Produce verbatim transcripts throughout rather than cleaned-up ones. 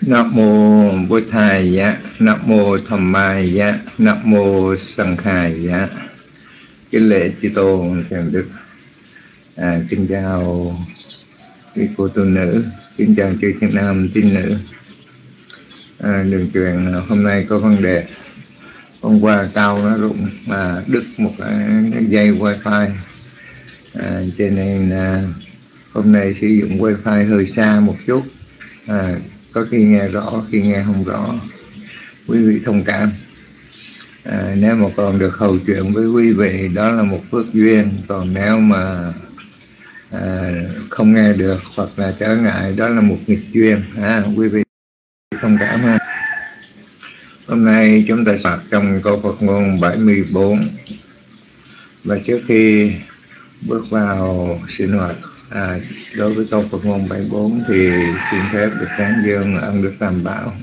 Nam mô Bụt Thầy giá, Nam mô Tham Mai giá, Nam mô Sanh Khai giá. Kính lễ chư tôn thượng đức. À, kính chào quý cô tu nữ, kính chào chư thiên nam tín nữ. À, đường truyền hôm nay có vấn đề. Hôm qua cao nó rụng mà đứt một cái dây wifi, à, cho nên à, hôm nay sử dụng wifi hơi xa một chút. À, có khi nghe rõ, khi nghe không rõ, quý vị thông cảm. À, nếu mà còn được hầu chuyện với quý vị đó là một phước duyên, còn nếu mà à, không nghe được hoặc là trở ngại đó là một nghịch duyên. À, quý vị thông cảm ha. Hôm nay chúng ta soạn trong câu Phật ngôn bảy mươi bốn, và trước khi bước vào sinh hoạt à, đối với câu Phật ngôn bảy mươi bốn thì xin phép được tán dương ân đức Tam Bảo.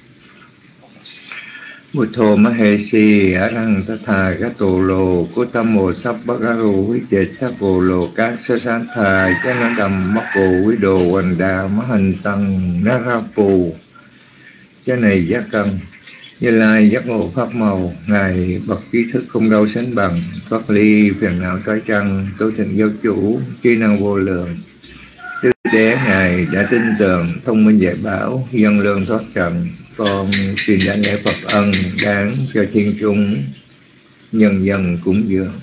Buddho Mahesi Arang Tatha Gato Lo Kutamo Sabbagaru Vijet Thako Lo Kasasantha Chanadam Mako Vido Wanda Mahan Tăng Narapu. Cái này giác cần Như Lai giác ngộ pháp màu, ngài bậc trí thức không đâu sánh bằng, thoát ly phiền não trói trăng, tu thành giáo chủ, trí năng vô lượng. Đức đế ngài đã tin tưởng, thông minh dạy bảo, dân lương thoát trần. Con xin đảnh lễ Phật ân đáng cho thiên chúng nhân dân cúng dường.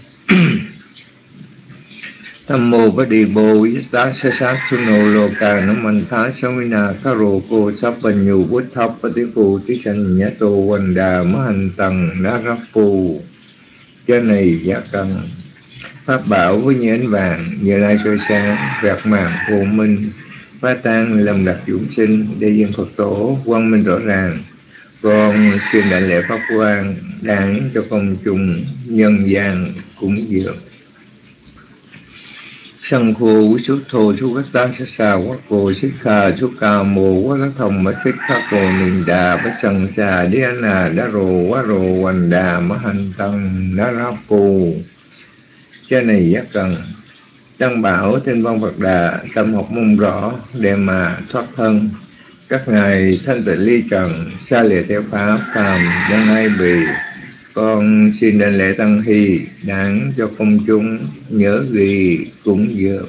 Tham mô bát đi bồ yết sa sát thuno lô ca nó man thá samina karo cô sắp bình nhu bút thấp bát đi phù tí sanh nhã tô quần đà mơ hành tầng ná rắp phù. Cho này giác cần pháp bảo với như ánh vàng, Như Lai soi sáng vẹt màng vô minh, phá tan lầm đặt dũng sinh, để dân Phật tổ quang minh rõ ràng. Con xin đảnh lễ pháp quang đáng cho công chúng nhân gian cúng dường. Sang khô quý xuất thô chú các ta sẽ xa quá cô xích kha chú ca mô quá các thông mà xích kha cô nình đà bát sẵn xa đi anh à đá rồ quá rồ hoành đà mà hành tăng đá ráp phù. Cho này giác cần Tăng bảo trên văn Phật Đà tâm học mong rõ để mà thoát thân. Các ngài thanh tịnh ly trần xa lìa theo pháp phàm dân ai bì. Con xin đảnh lễ tăng hy đáng cho công chúng nhớ ghi cúng dường.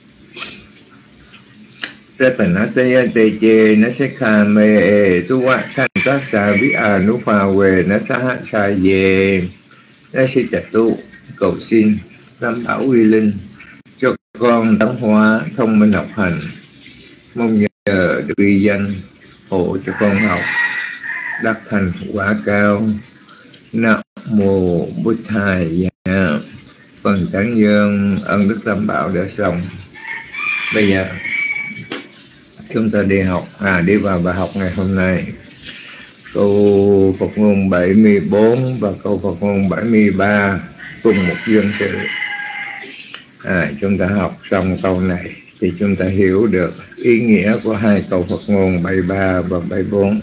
Ratanataya te che na se kha me e tu wa khan ta sa vi a nu pha we na sa ha sa ye na si chặt tu. Cầu xin Tam Bảo uy linh cho con tấn hóa thông minh học hành, mong nhờ được uy danh hộ cho con học đắc thành quả cao. Nam mô Bụt Thầy giá. Phần tán dương ân đức Tam Bảo đã xong. Bây giờ chúng ta đi học à đi vào bài học ngày hôm nay. Câu Phật ngôn bảy mươi bốn và câu Phật ngôn bảy mươi ba cùng một duyên sự. À, chúng ta học xong câu này thì chúng ta hiểu được ý nghĩa của hai câu Phật ngôn bảy mươi ba và bảy mươi bốn.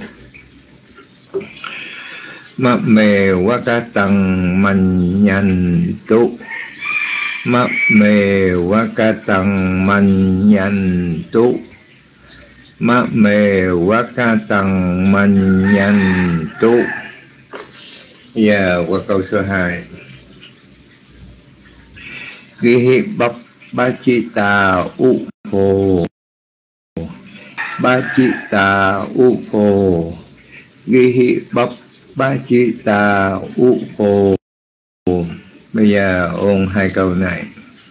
Mắc mê quá ca tăng man nhanh tu. Mắc mê quá ca tăng man nhanh tu. Mắc mê quá ca tăng man nhanh tu. Giờ qua câu số hai. Ghi hi bắp ba chi tà u phô. Ba chi tà u phô. Ghi hi bắp ba chi tà u phô. Bây giờ ôn hai câu này.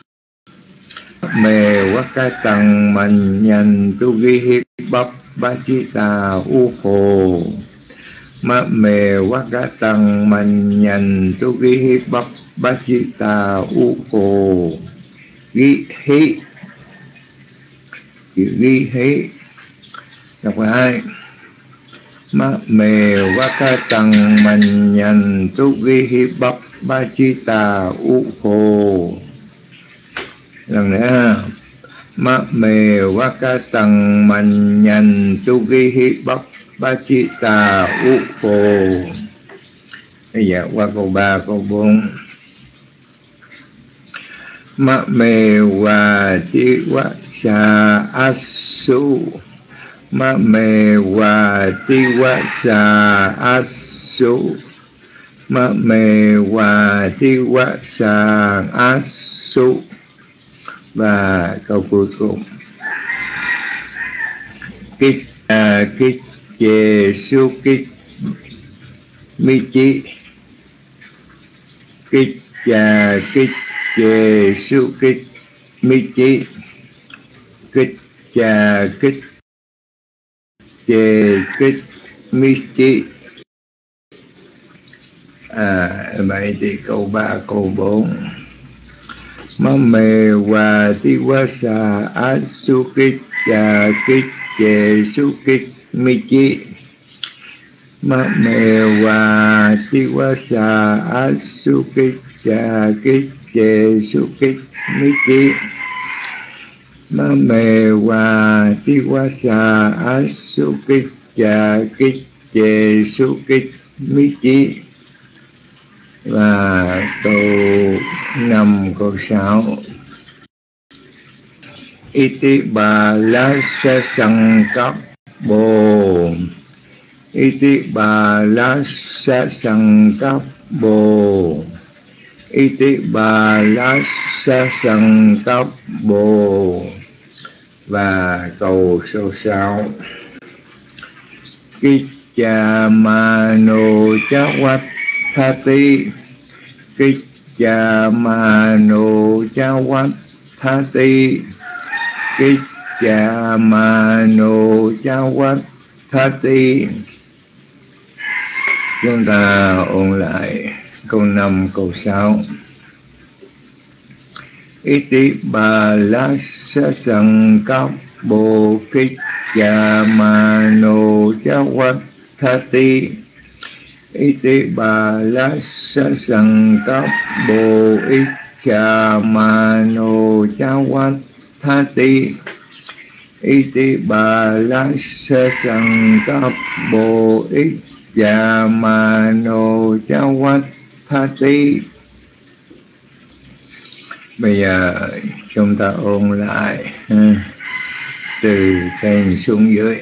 Mê quá ca tăng man nhanh tu ghi hi bắp ba chi tà u phô. Mắc mê quá ca tăng man nhanh tu ghi hi bắp ba chi tà u phô. Ghi hi chữ ghi hi đọc là hai. Mắc mê quá ca tăng man nhanh tu ghi hi bắp ba chi tà u phô. Lần nữa. Mắc mê quá ca tăng man nhanh tu ghi hi bắp ba chi tà u phô. Bây giờ qua câu ba, câu bốn. Mắc mê hòa chi quá xa asu. ma mê wa ti wa sa asu ma mê wa ti wa sa asu. Và câu cuối cùng kích a kích chê su kích mi chi kích cha kích chê su kích mi chi kích cha kích chê kích mi chi. À vậy thì câu ba câu bốn ma mê wa ti wa sa a su kích cha kích chê su kích mi chi ma mê wa ti wa sa a su kích cha kích chê su kích mi chi ma mê wa ti wa sa a su kích cha kích chê su kích mi chi. Và câu năm câu sáu iti bà la sa sang cấp bồ iti bà la sa sang cấp bồ iti bà la sa sang cấp bồ. Và câu số sáu kích cha ma nô cha wat thati kích cha ma nô cha wat thati kích cha ma nô cha wat thati. Chúng ta ôn lại câu năm câu sáu. Iti bà la sa sang cấp bồ kích cha ma nô cha wat thati iti bà la sa sang cấp bồ ích cha ma nô cha wat thati iti bà la sa sang cấp bồ ích cha ma nô cha wat thati. Bây giờ chúng ta ôn lại từ trên xuống dưới.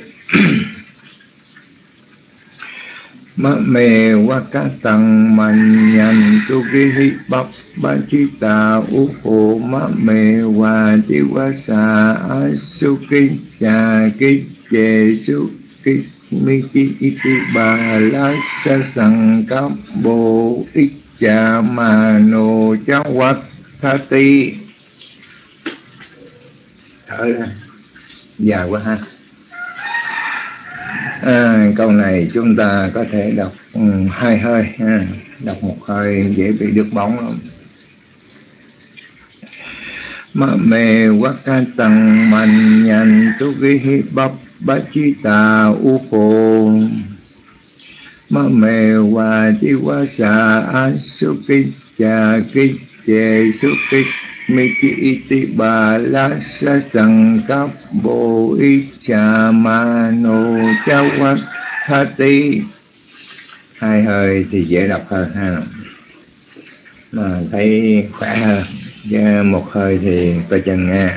Ma mê wa ca tăng man nhan tu ki hi bắp ba chi ta u khổ ma mê wa ti wa sa a su ki cha ki chê su ki mi chi iti ba la sa sang cấp bồ ích cha ma nô cha wat thati. Thở ra dài quá ha. À, câu này chúng ta có thể đọc um, hai hơi ha. Đọc một hơi dễ bị đứt bóng lắm. Ma mê wa ca tăng man nhan tu ki hi bắp ba chi ta u khổ ma mê wa ti wa sa a su ki cha ki chê su ki mi chi iti bà la sa sang cấp bồ ích cha ma nô cha wat thati. Hai hơi thì dễ đọc hơn ha, mà thấy khỏe hơn. Và một hơi thì coi chừng nghe.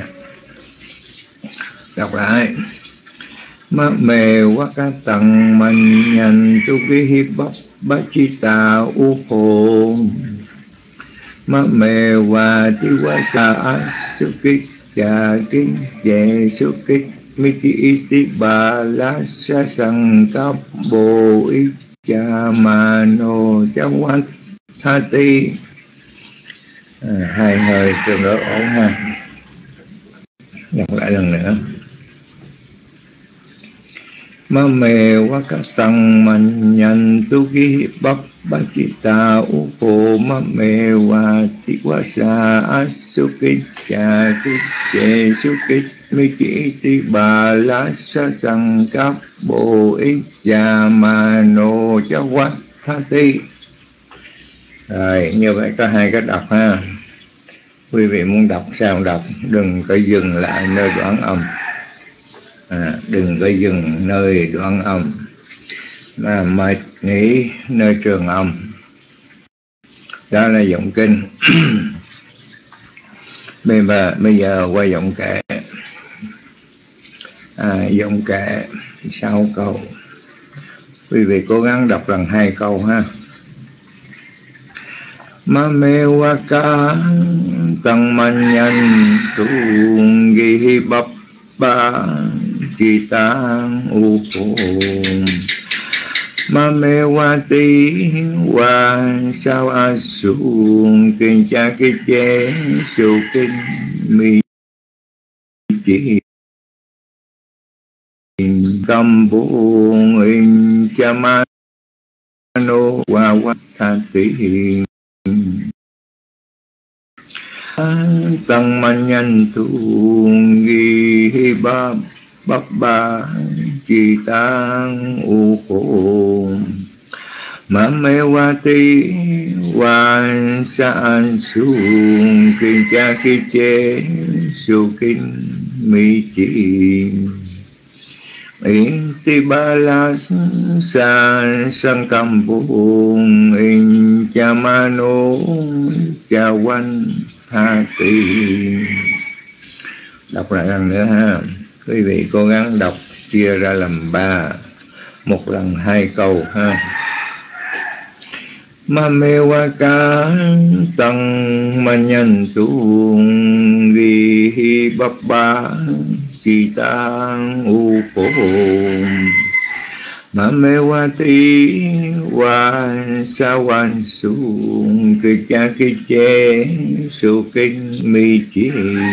Đọc lại. Ma mê wa ca tăng man nhan tu ki hi bắp ba chi ta u khổ ma mê wa ti wa sa a su ki cha ki chê su ki mi chi iti bà la sa sang cấp bồ ích cha ma nô cha wat thati. À, hai hơi tương đối ổn ha. Đọc lại lần nữa. Ma mê wa ca tăng man nhan tu ki bắp ba chi ta u khổ ma mê wa ti wa sa a su ki cha ki chê su ki mi chi ti bà la sa sang cấp bồ ích cha ma nô cha wat thati. Rồi như vậy có hai cách đọc ha. Quý vị muốn đọc sao đọc, đừng có dừng lại nơi đoạn âm. À, đừng có dừng nơi đoạn âm mà mệt nghỉ nơi trường âm. Đó là giọng kinh. bây giờ bây giờ qua giọng kệ. à, giọng kệ sáu câu. Quý vị cố gắng đọc lần hai câu ha. Ma mê wa ca tăng man nhân trung ghi bắp ba chi tăng u phù ma mê wa ti wa sao a su kinh cha ki chế su kinh mi chỉ tâm buông in cha ma nô wa wa tha ti tăng man nhân tu ghi ba bắp ba chi tăng u khổ ma mê wa ti wa san su kinh cha ki chế su kinh mi chỉ in ti ba la san sang cam buông in cha ma nô cha quan tha ti. Đọc lại lần nữa ha. Quý vị cố gắng đọc chia ra làm ba, một lần hai câu ha. Ma mê wa ca tăng man nhân tu ghi bắp ba chi tăng u khổ ma mê wa ti wa sa wan su ki cha ki chế su kinh mi chỉ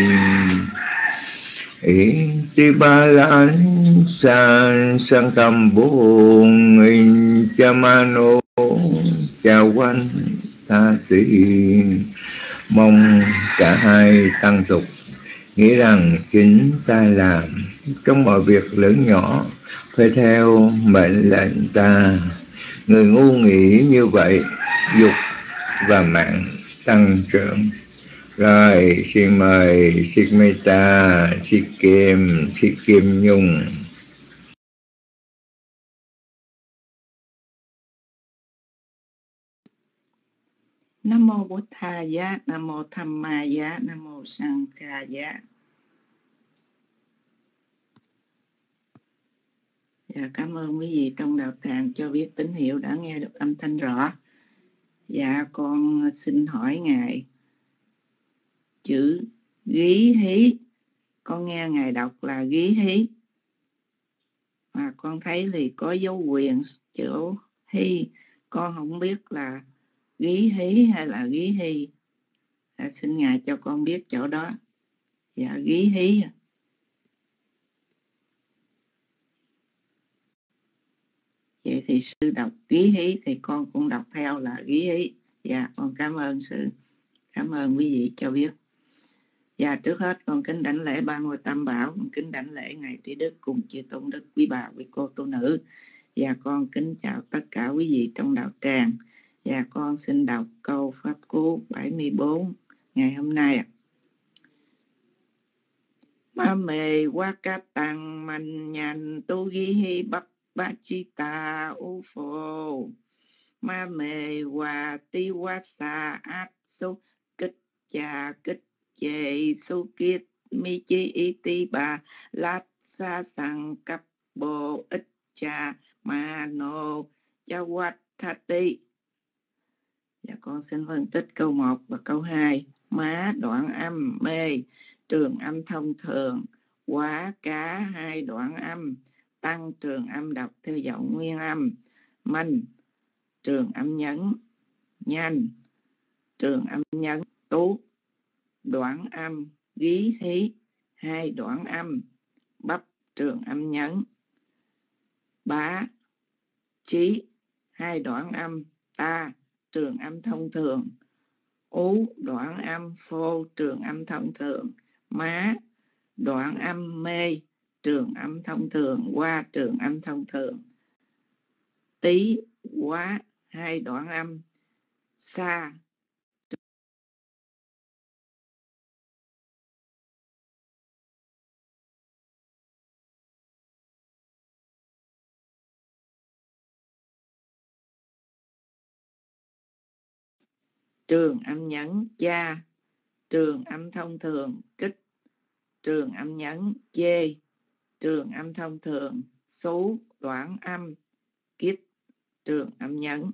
in ti ba lan san sang cam buông in cha ma nô cha quan tha ti. Mong cả hai tăng tục, nghĩ rằng chính ta làm trong mọi việc lớn nhỏ phải theo mệnh lệnh ta. Người ngu nghĩ như vậy, dục và mạng tăng trưởng. Rồi xin mời Sikh Meta, Sikh Kim, Sikh Kim Nhung. Nam mô Bổn Thà Giá, Nam mô Tham Ma Giá, Nam mô Sang Ca Giá. Dạ, cảm ơn quý vị trong đạo tràng cho biết tín hiệu đã nghe được âm thanh rõ. Dạ, con xin hỏi Ngài chữ ghi hí, con nghe Ngài đọc là ghi hí, mà con thấy thì có dấu quyền chữ hy, con không biết là ghi hí hay là ghi hy. Dạ, xin Ngài cho con biết chỗ đó. Dạ, ghi hí. Vậy thì sư đọc ghi hí thì con cũng đọc theo là ghi hí. Dạ, con cảm ơn sư. Cảm ơn quý vị cho biết. Dạ, trước hết con kính đảnh lễ ba ngôi tam bảo, con kính đảnh lễ Ngài Trí Đức cùng chư tôn đức quý bà, quý cô tu nữ. Và con kính chào tất cả quý vị trong đạo tràng. Và con xin đọc câu Pháp Cú bảy mươi bốn ngày hôm nay. Ma mê wa ca tăng man nhan tu ghi hi bắp ba chi ta u phô ma mê wa ti wa sa át su kích cha kích chê su kiết mi chi y ti ba lát sa sang cấp bồ ít cha ma nô cha wat tha ti. Dạ, con xin phân tích câu một và câu hai. Má đoạn âm mê trường âm thông thường, quá cá hai đoạn âm, tăng trường âm đọc theo giọng nguyên âm, minh trường âm nhấn, nhanh trường âm nhấn, tú đoạn âm, gí hí hai đoạn âm, bắp trường âm nhấn, bá trí hai đoạn âm, ta trường âm thông thường, ú đoạn âm, phô trường âm thông thường, má đoạn âm, mê trường âm thông thường, qua trường âm thông thường, tí quá hai đoạn âm, xa trường âm nhấn, cha trường âm thông thường, kích trường âm nhấn, chê trường âm thông thường, số đoạn âm, kiết trường âm nhấn.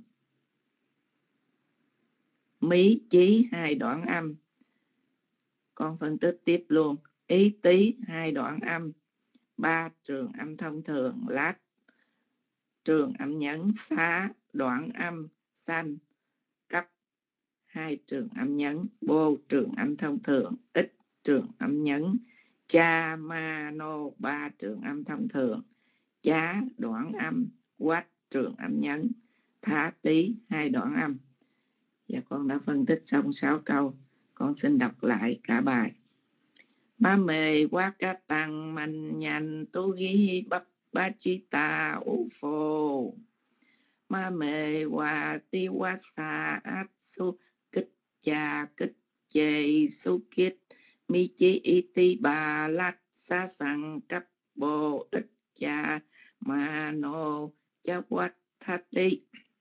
Mí chí hai đoạn âm. Con phân tích tiếp luôn. Ý tí hai đoạn âm, ba trường âm thông thường, lát trường âm nhấn, xá đoạn âm, xanh cấp hai trường âm nhấn, bô trường âm thông thường, ít trường âm nhấn, cha ma nô ba trường âm thông thường, chá đoạn âm, quát trường âm nhấn, thá tí hai đoạn âm. Và con đã phân tích xong sáu câu. Con xin đọc lại cả bài. Ba mê quá cá tăng mạnh nhành tu ghi bắp ba chi ta u phô. Ma mê hòa ti quá xa át su kích cha kích chê su kích mi chi y ti bà lát xa sang cấp bồ ít cha ma nô cha quát thá ti.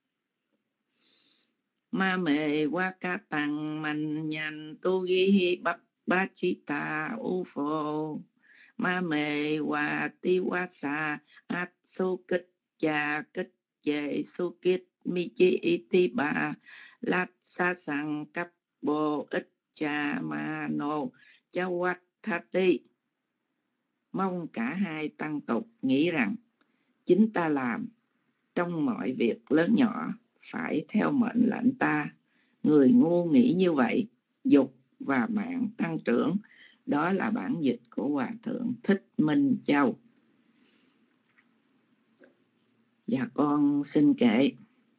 Ma mê quá cá tăng mạnh nhành tu ghi bắp ba chi ta u phô. Ma mê hòa ti quá xa át su kích cha kích chê su kích mi chi y ti bà lát xa sang cấp bồ ít cha ma nô cha quát thá ti. Mong cả hai tăng tục nghĩ rằng chính ta làm trong mọi việc lớn nhỏ phải theo mệnh lệnh ta. Người ngu nghĩ như vậy, dục và mạng tăng trưởng. Đó là bản dịch của Hòa Thượng Thích Minh Châu. Và con xin kể.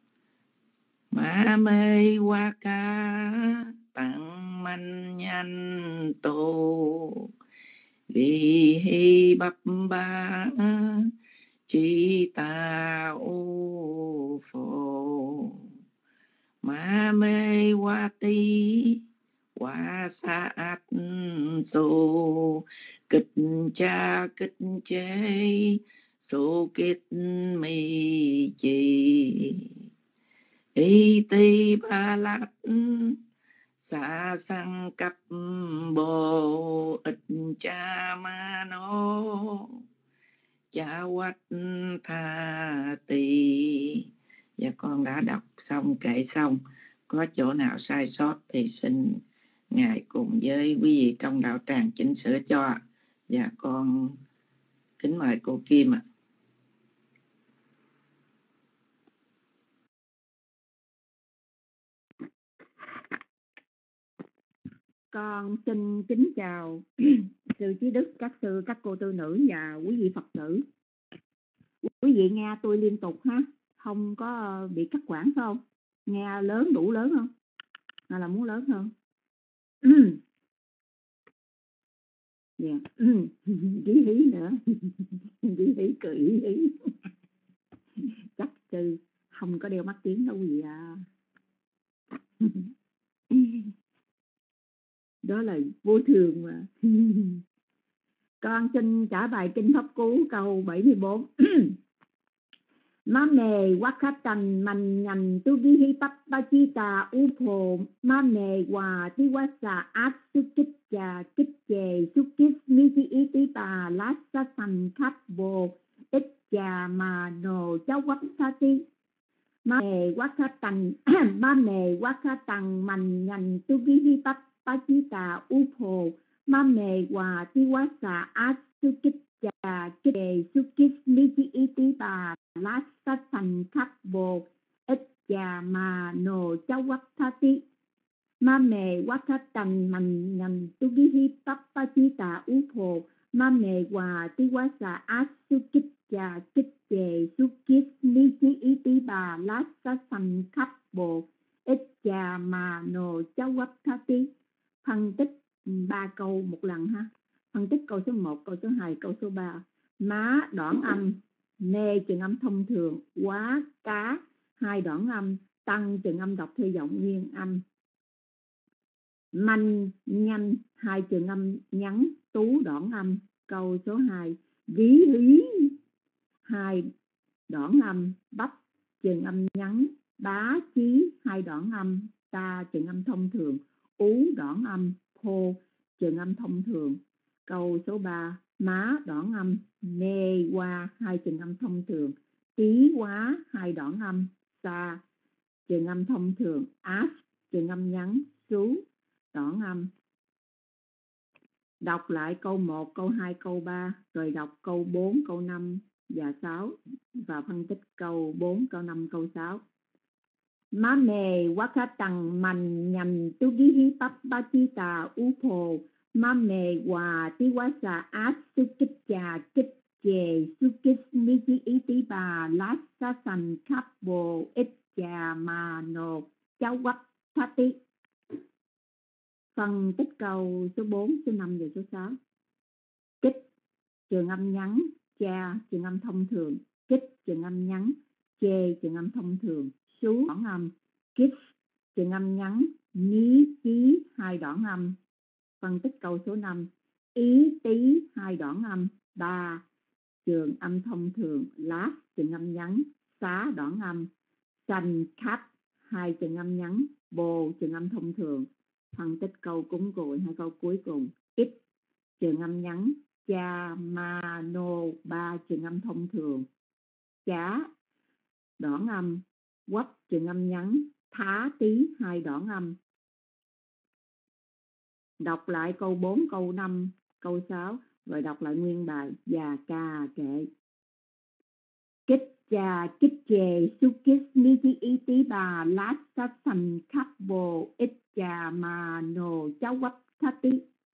Ma mê qua ca tặng manh nhanh tô vì hi bắp ba chi ta u phô. Ma mê qua ti qua sa át su kích cha kích chế su kích mi chi y ti ba lát xa sang cấp bồ ít cha ma nô cha quát tha tỳ. Và con đã đọc xong, kệ xong. Có chỗ nào sai sót thì xin Ngài cùng với quý vị trong đạo tràng chỉnh sửa cho. Và con kính mời cô Kim ạ. Con xin kính chào sư Chí Đức, các sư, các cô tư nữ và quý vị Phật tử. Quý vị nghe tôi liên tục ha, không có bị cắt quãng phải không? Nghe lớn đủ lớn không? Hay là muốn lớn hơn? Yeah. Ghi hí nữa. Ghi hí cười hí hí. Chắc sư không có đeo mắt kiếng đâu quý vị à. Đó là vô thường mà. Con xin trả bài kinh Pháp Cú câu bảy mươi bốn. Ma mề quá khát tành mạnh nhành tu ghi hi bắp ba chi tà u phồ. Ma mề hòa ti quá xà át su kích trà kích chề su kích mi chi y tí bà lát sa sành khắp bồ ít trà mà nồ cháu quắp sa ti. Ma mề quá khát tành ma mề quá khát tành mạnh nhành tu ghi hi bắp ba chi tà u phồ. Ma mề hòa ti quá xà át su kích trà kích chề su kích mi chi y tí bà lát sa sành khắp bồ ít trà mà nồ cháu quắp sa ti. Ma mề quá khát tành mạnh nhành tu ghi hi bắp ba chi tà u phồ. Ma mề hòa ti quá xà át su kích trà kích chề su kích mi chi y tí bà lát sa sành khắp bồ ít trà mà nồ cháu quắp sa ti. Phân tích ba câu một lần ha. Phân tích câu số một, câu số hai, câu số ba. Má đoạn âm, nê trường âm thông thường, quá cá hai đoạn âm, tăng trường âm đọc theo giọng nguyên âm. Manh nhanh hai trường âm nhắn, tú đoạn âm. Câu số hai. Gí hí hai đoạn âm, bắp trường âm nhắn, bá chí hai đoạn âm, ta trường âm thông thường, ú đoạn âm, phô trường âm thông thường. Câu số ba. má đoạn âm, mê qua hai trường âm thông thường, tí quá hai đoạn âm, sa trường âm thông thường, át trường âm ngắn, sú đoạn âm. Đọc lại câu một, câu hai, câu ba, rồi đọc câu bốn, câu năm và sáu và phân tích câu bốn, câu năm, câu sáu. Má mề quá khá tầng mạnh nhằm tu ghi hi bắp ba chi tà u phồ má mề hòa tí quá xà át su kích trà kích chề su kích mi chi ý tí bà lát sa sành khắp bồ ít trà mà nột cháu quắp thá tí. Phân tích câu số bốn, số năm và số sáu. Kích trường âm ngắn, cha trường âm thông thường, kích trường âm ngắn, chê trường âm thông thường, sú đoạn âm, kích trường âm ngắn, nhí chí hai đoạn âm. Phân tích câu số năm. Ý tí hai đoạn âm, ba trường âm thông thường, lát trường âm ngắn, xá đoạn âm, sanh khắp hai trường âm ngắn, bồ trường âm thông thường. Phân tích câu cúng cội hai câu cuối cùng. Ít trường âm ngắn, cha ma nô ba trường âm thông thường, chá đoạn âm, quắp trường âm ngắn, thá tí hai đoạn âm. Đọc lại câu bốn, câu năm, câu sáu, rồi đọc lại nguyên bài và ca kệ. Kích trà kích chề su kích mi chi ý tí bà lát sát sành khắp bồ ít trà mà nô cháu quắp thá tí.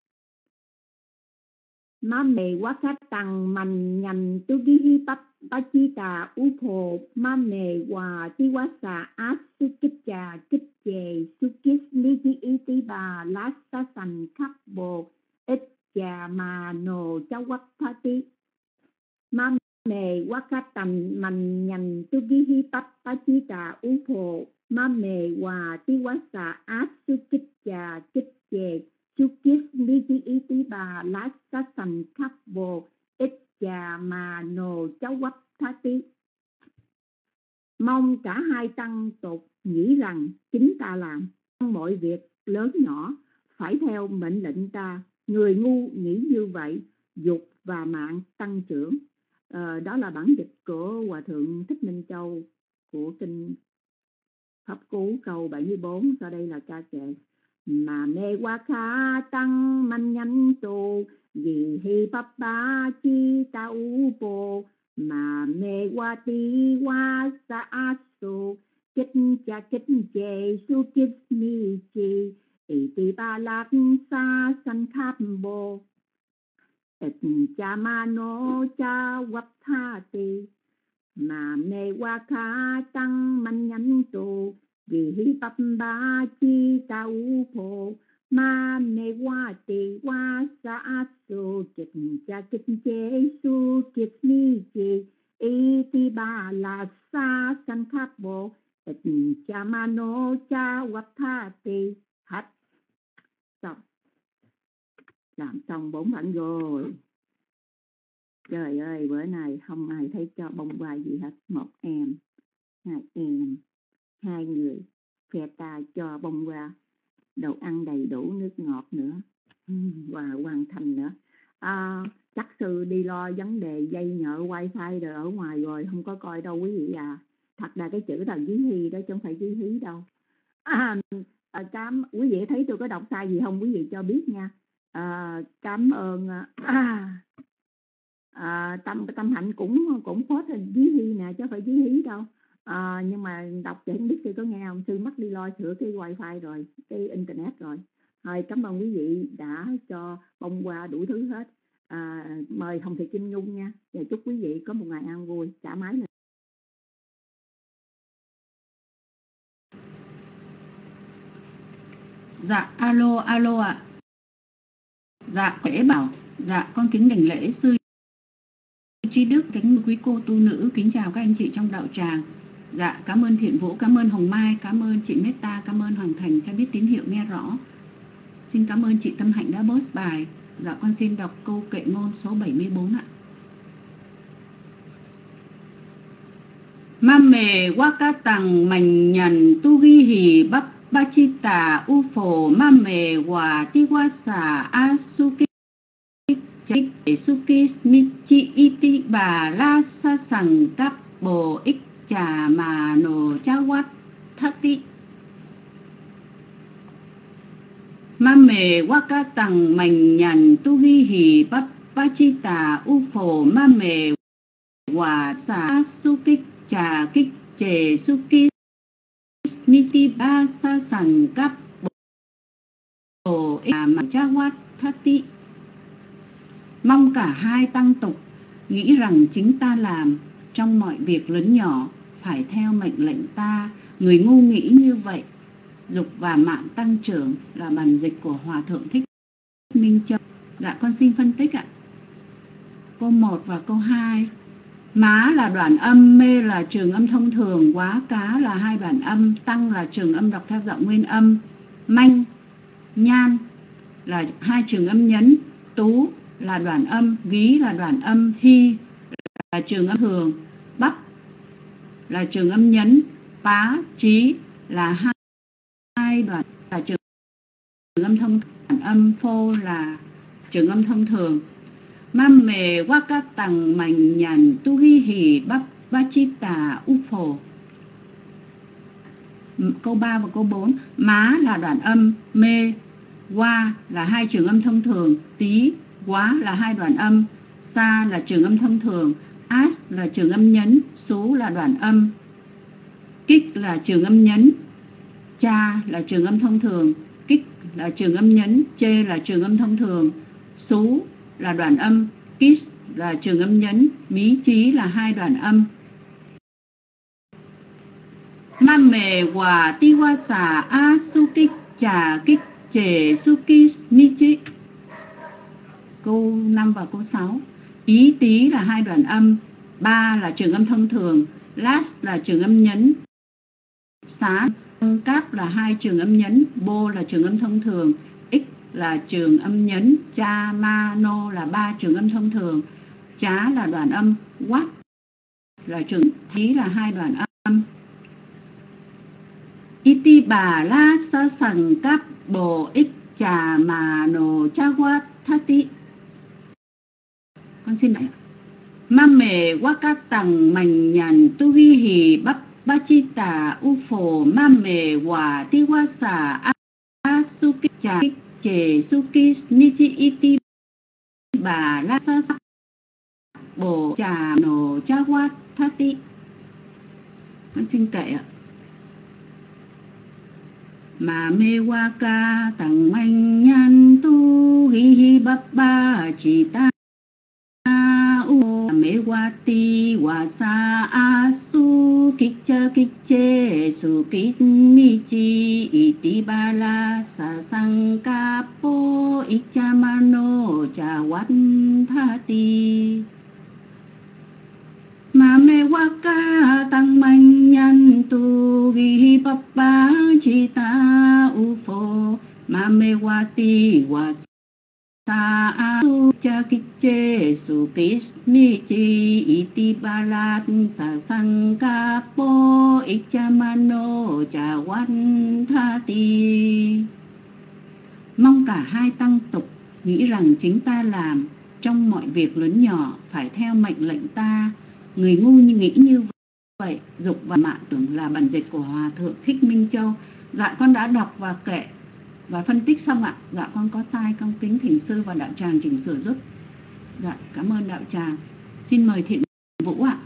Má mề quá khá tăng mạnh nhằm tu ghi hi bắp ba chi tà u phồ má mề hòa tí quá xà át su kích trà kích chề su kích mi chi ý tí bà lát sa sành khắp bồ ít trà mà nô cháu quắp thá tí. Má mề quá khá tăng mạnh nhằm tu ghi hi bắp ba chi tà u phồ má mề hòa tí quá xà át su kích trà kích chề su kích mi chi ý tí bà lát sa sành khắp bồ ít trà mà nô cháu quắp thá tí. Mong cả hai tăng tục nghĩ rằng chính ta làm mọi việc lớn nhỏ phải theo mệnh lệnh ta. Người ngu nghĩ như vậy, dục và mạng tăng trưởng. À, đó là bản dịch của Hòa Thượng Thích Minh Châu của kinh Pháp Cú câu bảy mươi bốn. Sau đây là ca kệ. Mà mê quá khá tăng mạnh nhánh tù vì hi bắp ba chi ta u bồ mà mê quá tí quá sa át su kích cha kích chê su kích mi chi ý tì ba lát sa sanh khắp bồ ít cha ma nô cha quắp tha tì mà mê quá khá tăng mạnh nhánh tù vì hi bắp ba chi ta u phô ma mê quá tì quá sa át su kích cha kích chê su kích mi chi ý tì ba là sa sanh khắp bồ ít cha ma nô cha quắp tha tì. Hết. Xong. Làm xong bốn bản rồi. Trời ơi, bữa nay không ai thấy cho bông hoa gì hết. Một em, hai em, hai người, phe ta cho bông hoa, đồ ăn đầy đủ, nước ngọt nữa, và hoàn thành nữa. À, chắc sư đi lo vấn đề dây nhợ wifi rồi ở ngoài rồi, không có coi đâu quý vị à. Thật là cái chữ là dí hi đó, chứ không phải dí hí đâu. À, à, cám, quý vị thấy tôi có đọc sai gì không? Quý vị cho biết nha. À, cảm ơn... À, À, tâm tâm hạnh cũng cũng có thành dí hi nè chứ phải dí hí đâu. À, nhưng mà đọc vậy không biết sư có nghe không. Sư mắc đi lo sửa cái wifi rồi, cái internet rồi. Thôi cảm ơn quý vị đã cho bông hoa đủ thứ hết. À, mời Hồng Thị Kim Nhung nha, và chúc quý vị có một ngày an vui. Trả máy lên. Dạ alo alo ạ. À. Dạ Quế Bảo. Dạ con kính đảnh lễ sư Trí Đức, kính quý cô tu nữ, kính chào các anh chị trong đạo tràng. Dạ cảm ơn Thiện Vũ, cảm ơn Hồng Mai, cảm ơn chị Meta, cảm ơn Hoàng Thành cho biết tín hiệu nghe rõ. Xin cảm ơn chị Tâm Hạnh đã post bài. Dạ con xin đọc câu kệ ngôn số bảy mươi bốn ạ. Ma mề wa ca tằng mành nhằn tu ghi hì bắp ba chi tà u phổ ma mề hòa ti wa xà a su ki Chích Suki Michi Iti Bà La Sa Sằng Cáp Bồ Ích Chà Mà Nồ Cha Wat Thati Ma Mề Waka Tằng Mành Nhàn Tu Ghi Hì Bắp Ba Chi Tà U Phổ Ma Mề Hòa Xà Suki Chà Kích Chề Suki Smiti Ba Sa Sằng Cáp Bồ Ích Chà Mà Cha Wat Thati. Mong cả hai tăng tục nghĩ rằng chính ta làm trong mọi việc lớn nhỏ phải theo mệnh lệnh ta. Người ngu nghĩ như vậy. Dục và mạng tăng trưởng là bản dịch của Hòa Thượng Thích Minh Châu. Dạ con xin phân tích ạ. Câu một và câu hai. Má là đoạn âm, mê là trường âm thông thường, quá cá là hai đoạn âm, tăng là trường âm đọc theo giọng nguyên âm, manh, nhan là hai trường âm nhấn, tú là đoạn âm, gí là đoạn âm, hy là trường âm thường, bắp là trường âm nhấn, pá, trí là hai, hai đoạn là trường âm thông đoạn âm, phô là trường âm thông thường. Mam mề waka tằng mành nhàn tu ghi hì bắp ba chi tà u phổ. Câu ba và câu bốn. Má là đoạn âm, mê, qua là hai trường âm thông thường, tí, quá là hai đoạn âm, sa là trường âm thông thường, as là trường âm nhấn, sú là đoạn âm, kích là trường âm nhấn, cha là trường âm thông thường, kích là trường âm nhấn, chê là trường âm thông thường, sú là đoạn âm, kiss là trường âm nhấn, mí chí là hai đoạn âm. Ma mề hòa ti hoa xà a su kích trà kích chề su kis mi chi. Câu năm và câu sáu. Ý tí là hai đoạn âm, ba là trường âm thông thường, last là trường âm nhấn, xá cáp là hai trường âm nhấn, bô là trường âm thông thường, x là trường âm nhấn, cha ma nô là ba trường âm thông thường, chá là đoạn âm, what là trường thí là hai đoạn âm. Iti bà la sa sằng cáp bồ ích trà mà nồ cha wat thati. Con xin lại. Ma mề waka tằng mành nhàn tu ghi hì bắp ba chi tà u phổ ma mề hòa ti wa xà a su ki trà chề su ki ni chi iti bà la sa sa bồ trà nồ cha wat thati. Con xin kệ ạ. Ma mê waka tằng mành nhàn tu ghi hì bắp ba chi tà mê wa ti wa sa a su kích cha kích chê su kích mi chi iti ba la sa sang ca po ik cha ma no cha wat tha ti. Ma mê waka tăng manh nhan tu ghi bắp ba chi ta u phô ma mê wa ti wa sa a su cha kích chê su kích mi chi iti ba la sa sang ca po ik cha ma no cha wat tha ti. Mong cả hai tăng tục nghĩ rằng chính ta làm trong mọi việc lớn nhỏ phải theo mệnh lệnh ta. Người ngu nghĩ như vậy. Dục và mạng tưởng là bản dịch của Hòa Thượng Thích Minh Châu. Dạ con đã đọc và kệ và phân tích xong ạ. Dạ con có sai, con kính thỉnh sư và đạo tràng chỉnh sửa giúp. Dạ cảm ơn đạo tràng. Xin mời Thiện Vũ ạ.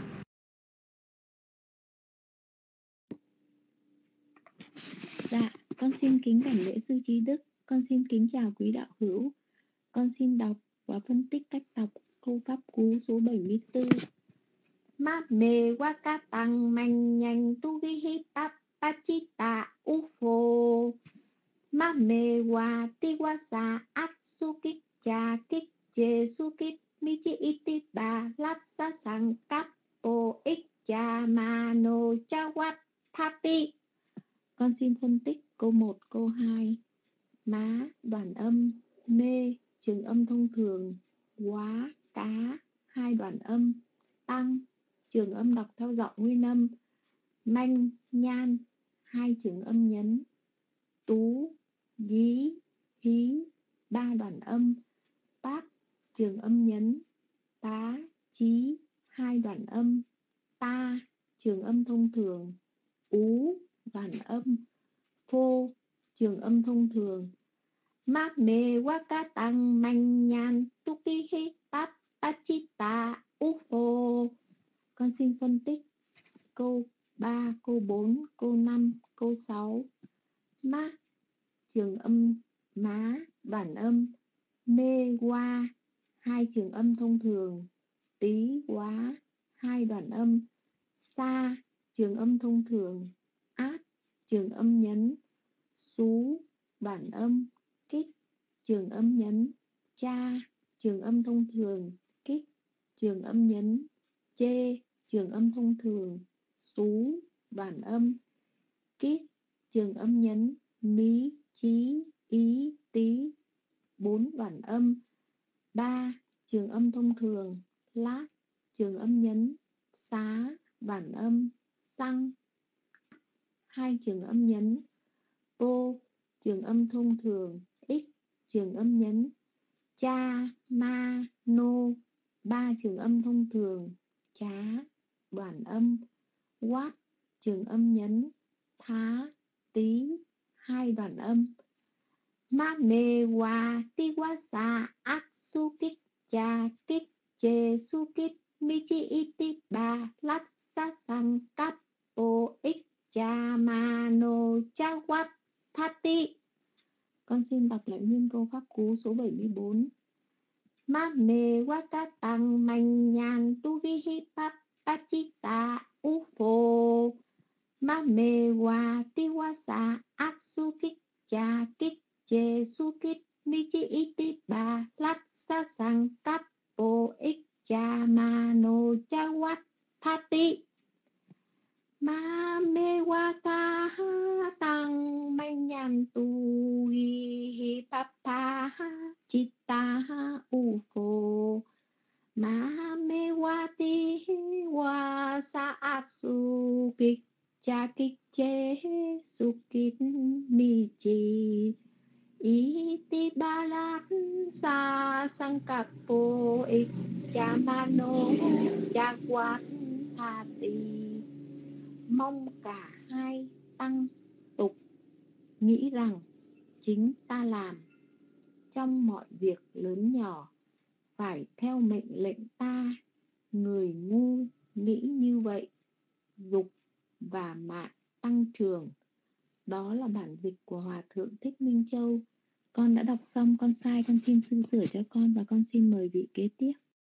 Dạ con xin kính cảnh lễ sư trí đức. Con xin kính chào quý đạo hữu. Con xin đọc và phân tích cách đọc câu pháp cú số bảy mươi tư. Ma mê waka tăng manh nhanh tu ghi hi bắp ba chi ta u phô ma mê wa ti wa sa at su kích cha kích chê su kích mi chi iti ba lát sa sang cáp po ích cha ma no cha wat thati. Con xin phân tích câu một, câu hai. Má đoạn âm, mê trường âm thông thường, quá cá hai đoạn âm, tăng trường âm đọc theo giọng nguyên âm, manh nhan hai trường âm nhấn, tú gí hí ba đoạn âm, bát trường âm nhấn, tá, chí, hai đoạn âm, ta, trường âm thông thường, ú, đoạn âm, phô, trường âm thông thường. Ma mê wa ca tăng manh nhan tu ki hi tát pachita u phô. Con xin phân tích câu ba, câu bốn, câu năm, câu sáu. Ma, trường âm má, đoạn âm. Mê qua, hai trường âm thông thường. Tí quá, hai đoạn âm. Sa, trường âm thông thường. Át, trường âm nhấn. Xú, đoạn âm. Kích, trường âm nhấn. Cha, trường âm thông thường. Kích, trường âm nhấn. Chê, trường âm thông thường. Xú, đoạn âm. Kít, trường âm nhấn. Mí, chí, ý, tí, bốn đoạn âm. Ba, trường âm thông thường. Lát, trường âm nhấn. Xá, đoạn âm. Xăng, hai trường âm nhấn. Ô, trường âm thông thường. Ích, trường âm nhấn. Cha, ma, nô, ba trường âm thông thường. Chá, đoạn âm. Quát, trường âm nhấn. Thá, tí, hai đoạn âm. Ma mê wa ti wa sa ác su kích cha kích chê su kích mi chi iti ba lát sa sang cáp po ích cha ma no cha wat thati. Con xin đọc lại nguyên câu pháp cú số bảy mươi bốn. Ma mê wa ca tăng manh nhan tu vi hi pap pachita u phô. Ma mê wa ti wa sa ác su kích cha kích chê su kích mi chi iti ba lát sa sang cáp po ích cha ma no cha wat thati. Ma mê wa ca tăng manh nhan tu hi papa chitta u phô. Ma mê wa ti wa sa a su kích cha kích chê su kích mi chi ý ti ba lát sa sang cặp po ích cha ma nô cha quát tha ti. Mong cả hai tăng tục nghĩ rằng chính ta làm trong mọi việc lớn nhỏ phải theo mệnh lệnh ta. Người ngu nghĩ như vậy. Dục và mạng tăng trưởng. Đó là bản dịch của Hòa Thượng Thích Minh Châu. Con đã đọc xong, con sai con xin sư sửa cho con và con xin mời vị kế tiếp.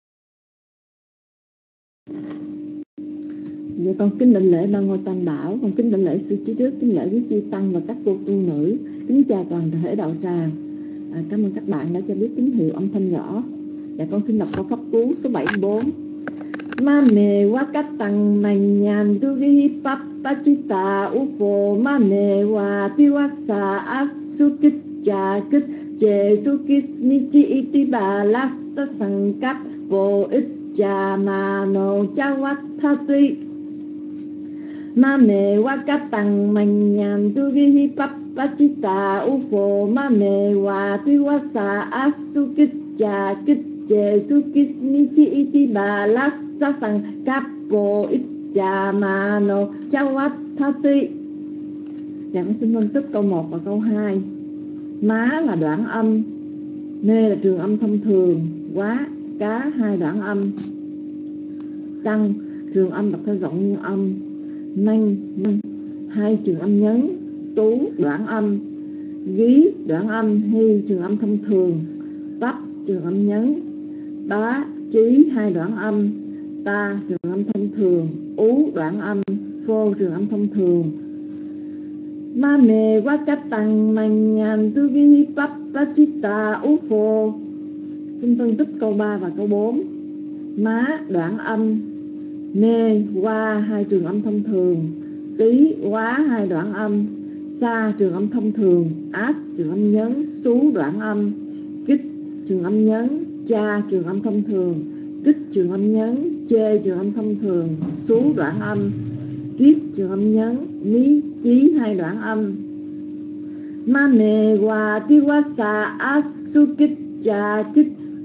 Dạ con kính đảnh lễ Ba Ngôi Tam Bảo, con kính đảnh lễ sư trí đức, kính lễ quý chư tăng và các cô tu nữ, kính chào toàn thể đạo tràng. À, cảm ơn các bạn đã cho biết tín hiệu âm thanh nhỏ. Dạ con xin đọc câu pháp cú số bảy mươi bốn. Ma mê wa cát tăng manh nhan tu vi pap pachita u phô. Ma mê wa ti wa sa as su kích cha kích chê su kích ni chi iti ba lát sa sang cáp po ích cha ma no cha wat thati. Ma mê wa ca tăng manh nhan tu vi hi pap pachita u phô. Ma mê wa ti wa sa as su kích cha kích chê su kích mi chi iti ba lát sa sang cáp po ích cha ma no cha wat thati. Dạ con xin phân tích câu một và câu hai. Má là đoạn âm, mê là trường âm thông thường, quá, cá hai đoạn âm, tăng trường âm đặt theo giọng nguyên âm, manh, manh hai trường âm nhấn, tú đoạn âm, gí đoạn âm, hy trường âm thông thường, tắp trường âm nhấn, bá trí hai đoạn âm, ta trường âm thông thường, ú đoạn âm, phô trường âm thông thường. Ma mê wa cát tăng manh nhan tu vi hi pap pachita u phô. Xin phân tích câu ba và câu bốn. Má đoạn âm, mê qua hai trường âm thông thường, tí quá hai đoạn âm, sa trường âm thông thường, ás trường âm nhấn, xú đoạn âm, kích trường âm nhấn, cha trường âm thông thường, kích trường âm nhấn, chê trường âm thông thường, xú đoạn âm, kít trường âm nhấn, mí chí hai đoạn âm. Ma mê wa ti wa sa ás su kích cha kích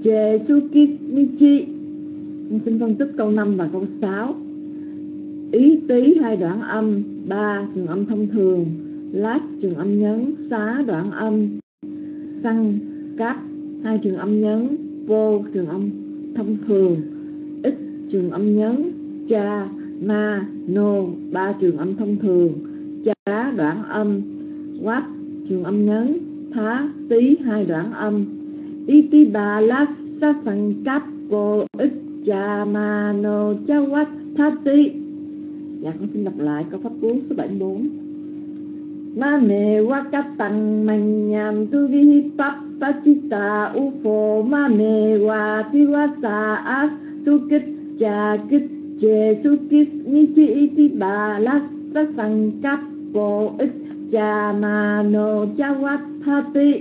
chê Sukismichi. Con xin phân tích câu năm và câu sáu. Ý tí hai đoạn âm, ba trường âm thông thường, lát trường âm nhấn, xá đoạn âm, xăng cáp hai trường âm nhấn, vô trường âm thông thường, ít trường âm nhấn, cha ma nô ba trường âm thông thường, chá đoạn âm, quát trường âm nhấn, thá tí hai đoạn âm, ý tí bà lát sa sằng cáp vô ít cha ma nô cha quát thá tí. Dạ con xin đọc lại câu pháp cú số bảy mươi bốn. Ma me wakatang manyan tu vi papachita ufo ma me wa piwasa as sukit cha kit che sukis michi iti ba lasa sangkap po it cha ma no cha wat thati.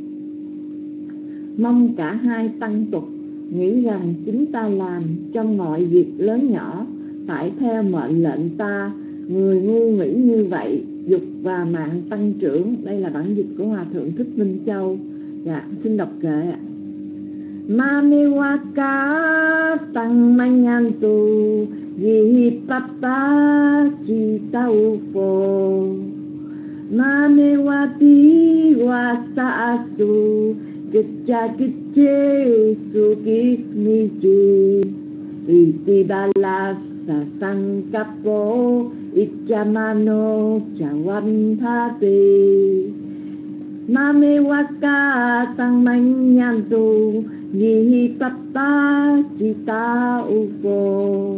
Mong cả hai tăng tục nghĩ rằng chúng ta làm trong mọi việc lớn nhỏ phải theo mệnh lệnh ta. Người ngu nghĩ như vậy, dục và mạng tăng trưởng. Đây là bản dịch của Hòa Thượng Thích Minh Châu. Dạ, xin đọc kệ ạ. Mamewaka tăng manyan tu vi papa chitau pho Mamewati wasaasu kicha kiche sukismichi iti balasa sangkapo ichamano chawanthati. Mamewaka tăng manyan tu vihi papa chita ufo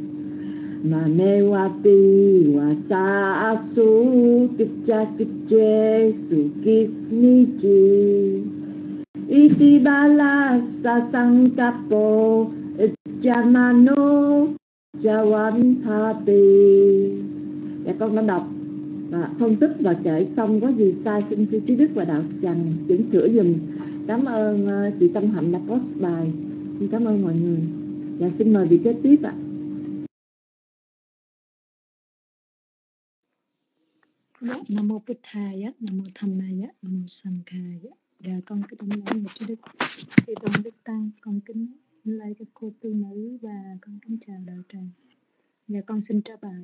Mamewati wasa asu kicha kiche sukismichi iti balasa sangkapo ichamano chawanthati. Dạ con đã đọc và phân tích và kể xong, có gì sai xin sư trí đức và đạo tràng chỉnh sửa dùm. Cảm ơn uh, chị Tâm Hạnh đã post bài. Xin cảm ơn mọi người. Dạ xin mời vị kế tiếp ạ. Dạ, Nam mô Bụt Thaya, Nam mô Dhammaya, Nam mô Sanghaya. Dạ con kính đảnh lễ ngài trí đức, chư tôn đức tăng, con kính lạy các cô tu nữ và con kính chào đạo tràng. Dạ con xin trả bài.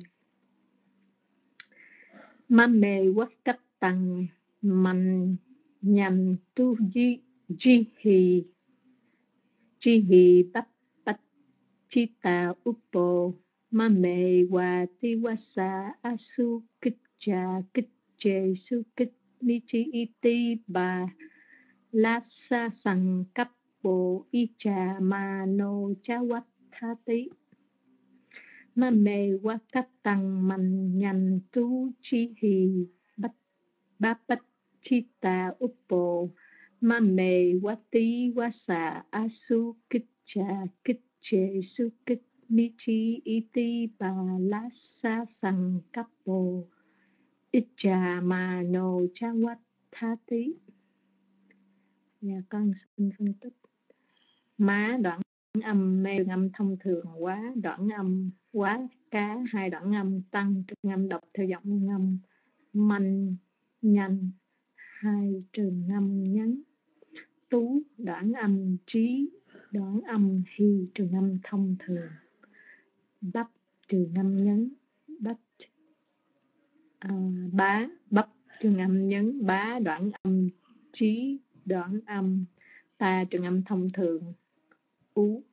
Ma mê quát cách tăng mạnh nhằm tu di di hì di hì bắp bách chi ta upo ma mê wa ti wa sa asu kích cha kích chê su kích mi chi iti ba la sa sang cấp bộ y cha ma no cha wat tha ti. Ma mê wa cách tăng mạnh nhằm tu chi hì bách bá bách chi ta upo ma mê wa ti wa sa asu kích cha kích chê su kích mi chi iti ba la sa sang cấp bộ y cha ma no cha wat tha ti. Dạ con xin phân tích. Má đoạn âm mê âm thông thường, quá đoạn âm quá cá hai đoạn âm, tăng trường âm đọc theo giọng ngâm, manh nhanh hai trường âm nhấn, tú đoạn âm trí đoạn âm hy trường âm thông thường, bắp trường âm nhấn, bắp à, bá bắp trường âm nhấn, bá đoạn âm trí đoạn âm, ta trường âm thông thường, ú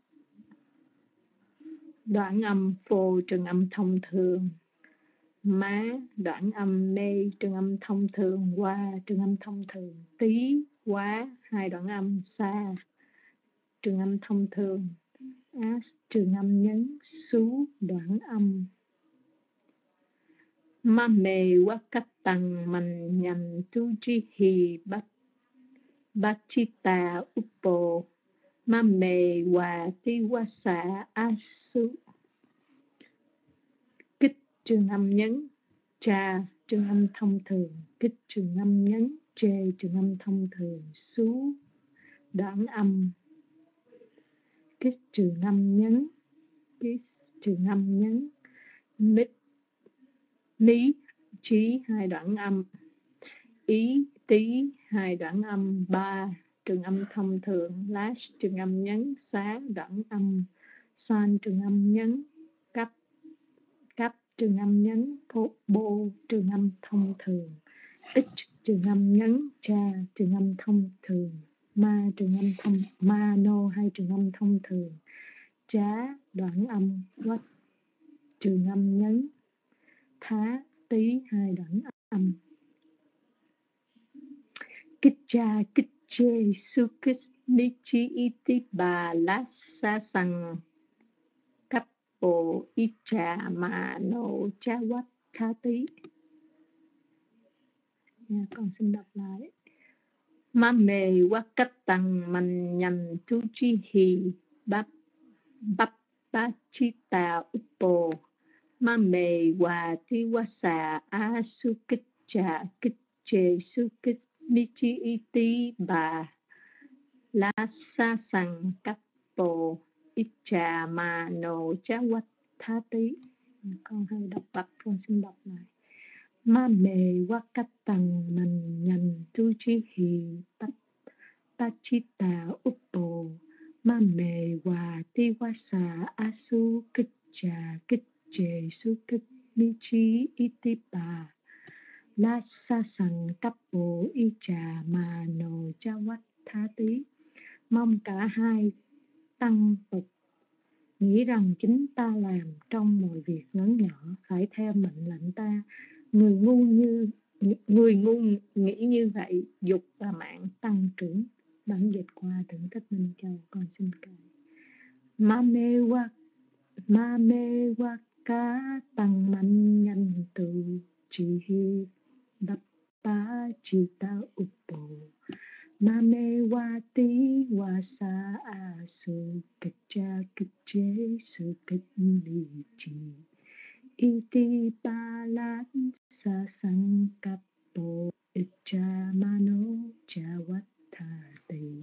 đoạn âm phô trường âm thông thường, má đoạn âm mê trường âm thông thường, qua trường âm thông thường, tí quá hai đoạn âm, xa trường âm thông thường, ás trường âm nhấn, xú đoạn âm. Ma mê quá cách tăng mạnh nhằm tu chi hì bát bachita upo ma mê wa ti wa sa asu kích trường âm nhấn, cha trường âm thông thường, kích trường âm nhấn, chê trường âm thông thường, xú đoạn âm, kích trường âm nhấn, kích trường âm nhấn, mít mí trí hai đoạn âm, ý tí hai đoạn âm, ba trường âm thông thường, lash trường âm nhấn, xá đoạn âm, san trường âm nhấn, cấp cấp trường âm nhấn, phô bô trường âm thông thường, ít trường âm nhấn, cha trường âm thông thường, ma trường âm thông ma nô hai trường âm thông thường, trá đoạn âm, quách trường âm nhấn, thá tí hai đoạn âm. Kích cha kích chê su kích mi chi iti bà lá sa sằng cấp bộ y trà mà nô cha quách thá tí. Nha, con xin đọc lại. Ma mê wa cách tăng man nhằn tu chi hì bắp bắp ba chi tà uppo ma mê wa ti wa sa a su kích trà kích chê su kích mi chi iti bà la sa sằng cấp bộ y trà mà nô cha quách thá tí. Con hơi đọc bắp, con xin đọc lại. Ma mê wa cách tăng man nhằn tu chi hì bắp ba chi tà uppo ma mê wa ti wa sa a su kích trà kích chê su kích mi chi iti bà la sa sằng cấp bộ y trà mà nô cha quách thá tí. Mong cả hai tăng tục nghĩ rằng chính ta làm trong mọi việc lớn nhỏ phải theo mệnh lệnh ta. Người ngu như người ngu nghĩ như vậy, dục và mạng tăng trưởng. Bản dịch qua Thượng Thích Minh Châu. Con xin cài. Ma mê wa ma mê wa cá tăng mạnh nhanh từ chỉ hi đắp ba chỉ ta uppo ma mê wa tí wa sa a su kích cha kích chế su kích mi chi iti ba la sa sang cấp bộ icha mano cha wat tha ti.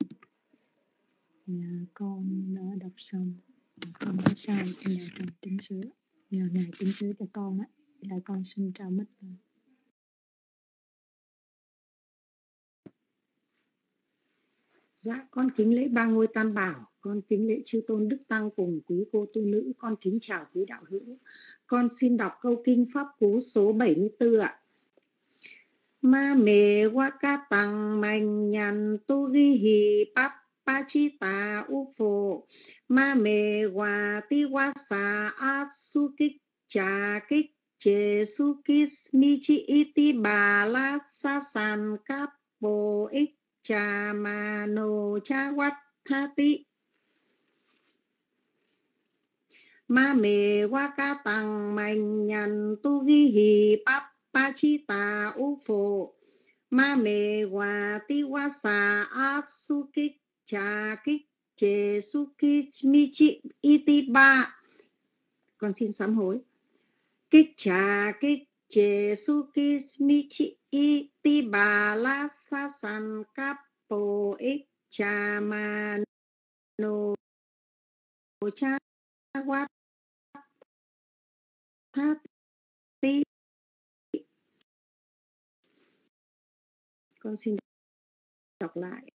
Nhà con đã đọc xong, con có sai thì nhà con tính sửa, nhờ ngài tính sửa cho con á. Dạ con xin chào mất. Dạ, con kính lễ ba ngôi tam bảo, con kính lễ chư tôn đức tăng cùng quý cô tu nữ, con kính chào quý đạo hữu. Con xin đọc câu kinh pháp cú số bảy mươi tư ạ. Ma mê wa ca tăng mạnh nhằn tu ghi hì bắp ba chi ta u phổ ma mê wa ti wa sa a su kích cha kích chê su kích mi chi iti bà la sa san cấp bộ ích cha ma nô cha wat tha ti. Ma mê wa ca tăng mạnh nhằn tu ghi hì bắp ba chi ta u phổ ma mê wa ti wa sa a su kích cha kích chê su kích mi chi iti ba. Con xin sám hối. Kích cha kích chê su kích mi chi iti ba la sa san cấp bộ ích cha ma nô cha wat tha ti. Con xin đọc lại.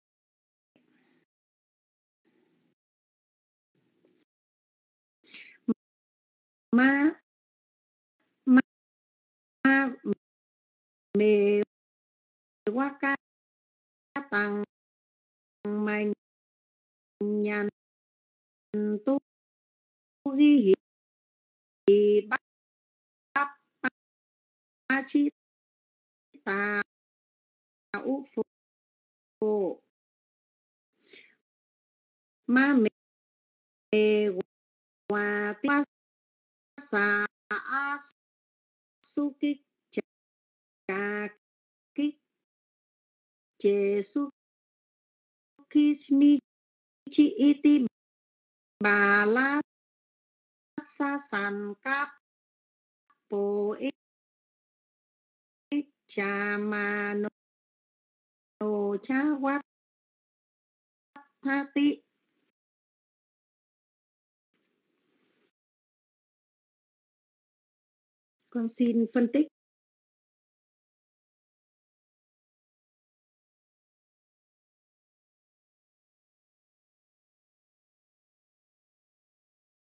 Ma ma, ma mê wa ca tăng mạnh nhằn tu ghi hì bắp ba chi ta u phổ ma mê wa ti wa sa a su kích cha kích chê su kích mi chi iti bà la sa san cấp bộ ích cha ma nô cha wat tha ti. Con xin phân tích.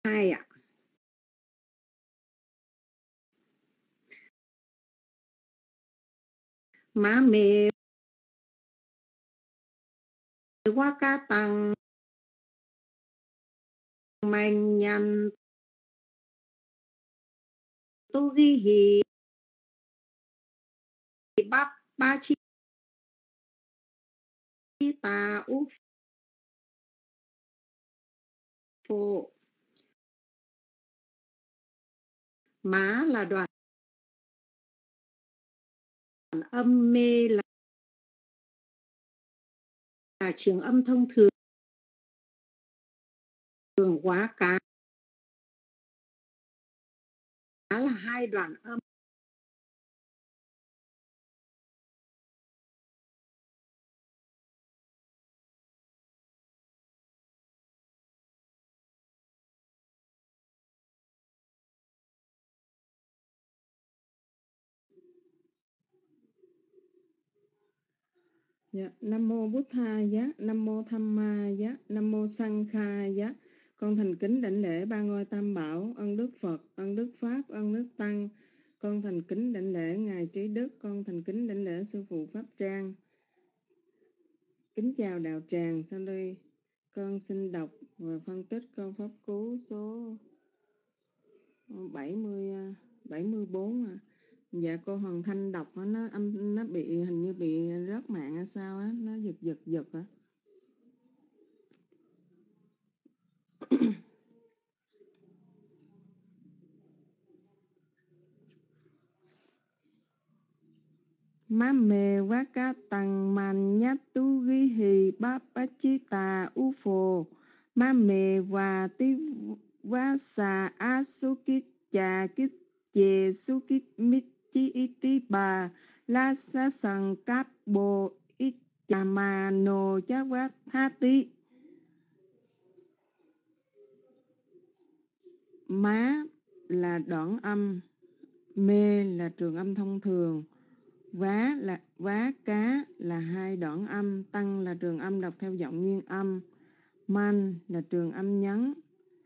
hai ạ. Má mê quá ca tăng mạnh nhăn tu ghi hì bắp ba chi ta ú phô. Má là đoạn âm, mê là, là trường âm thông thường. Thường quá cá là hai đoạn âm. Dạ, Nam mô Bút Tha giá, Nam mô Tham Ma giá, Nam mô Sang Kha giá. Con thành kính đảnh lễ ba ngôi Tam Bảo, ân Đức Phật, ân Đức Pháp, ân Đức Tăng. Con thành kính đảnh lễ Ngài Trí Đức, con thành kính đảnh lễ Sư Phụ Pháp Trang. Kính chào đạo tràng. Sau đây con xin đọc và phân tích câu pháp cú số bảy mươi, bảy mươi bốn. Dạ cô Hoàng Thanh đọc đó, nó âm nó bị hình như bị rớt mạng hay sao á, nó giật giật giật á. Má mê quá cá tăng man nhát tu ghi hì bá bá chi tà u phồ. Má mê và tí quá xà á su kít chà kít chê su kít mít chi y tí bà. La sa sằng cáp bồ ít chà mà nô chá quá tha tí. Má là đoạn âm, mê là trường âm thông thường, vá là vá cá là hai đoạn âm, tăng là trường âm đọc theo giọng nguyên âm, man là trường âm nhấn,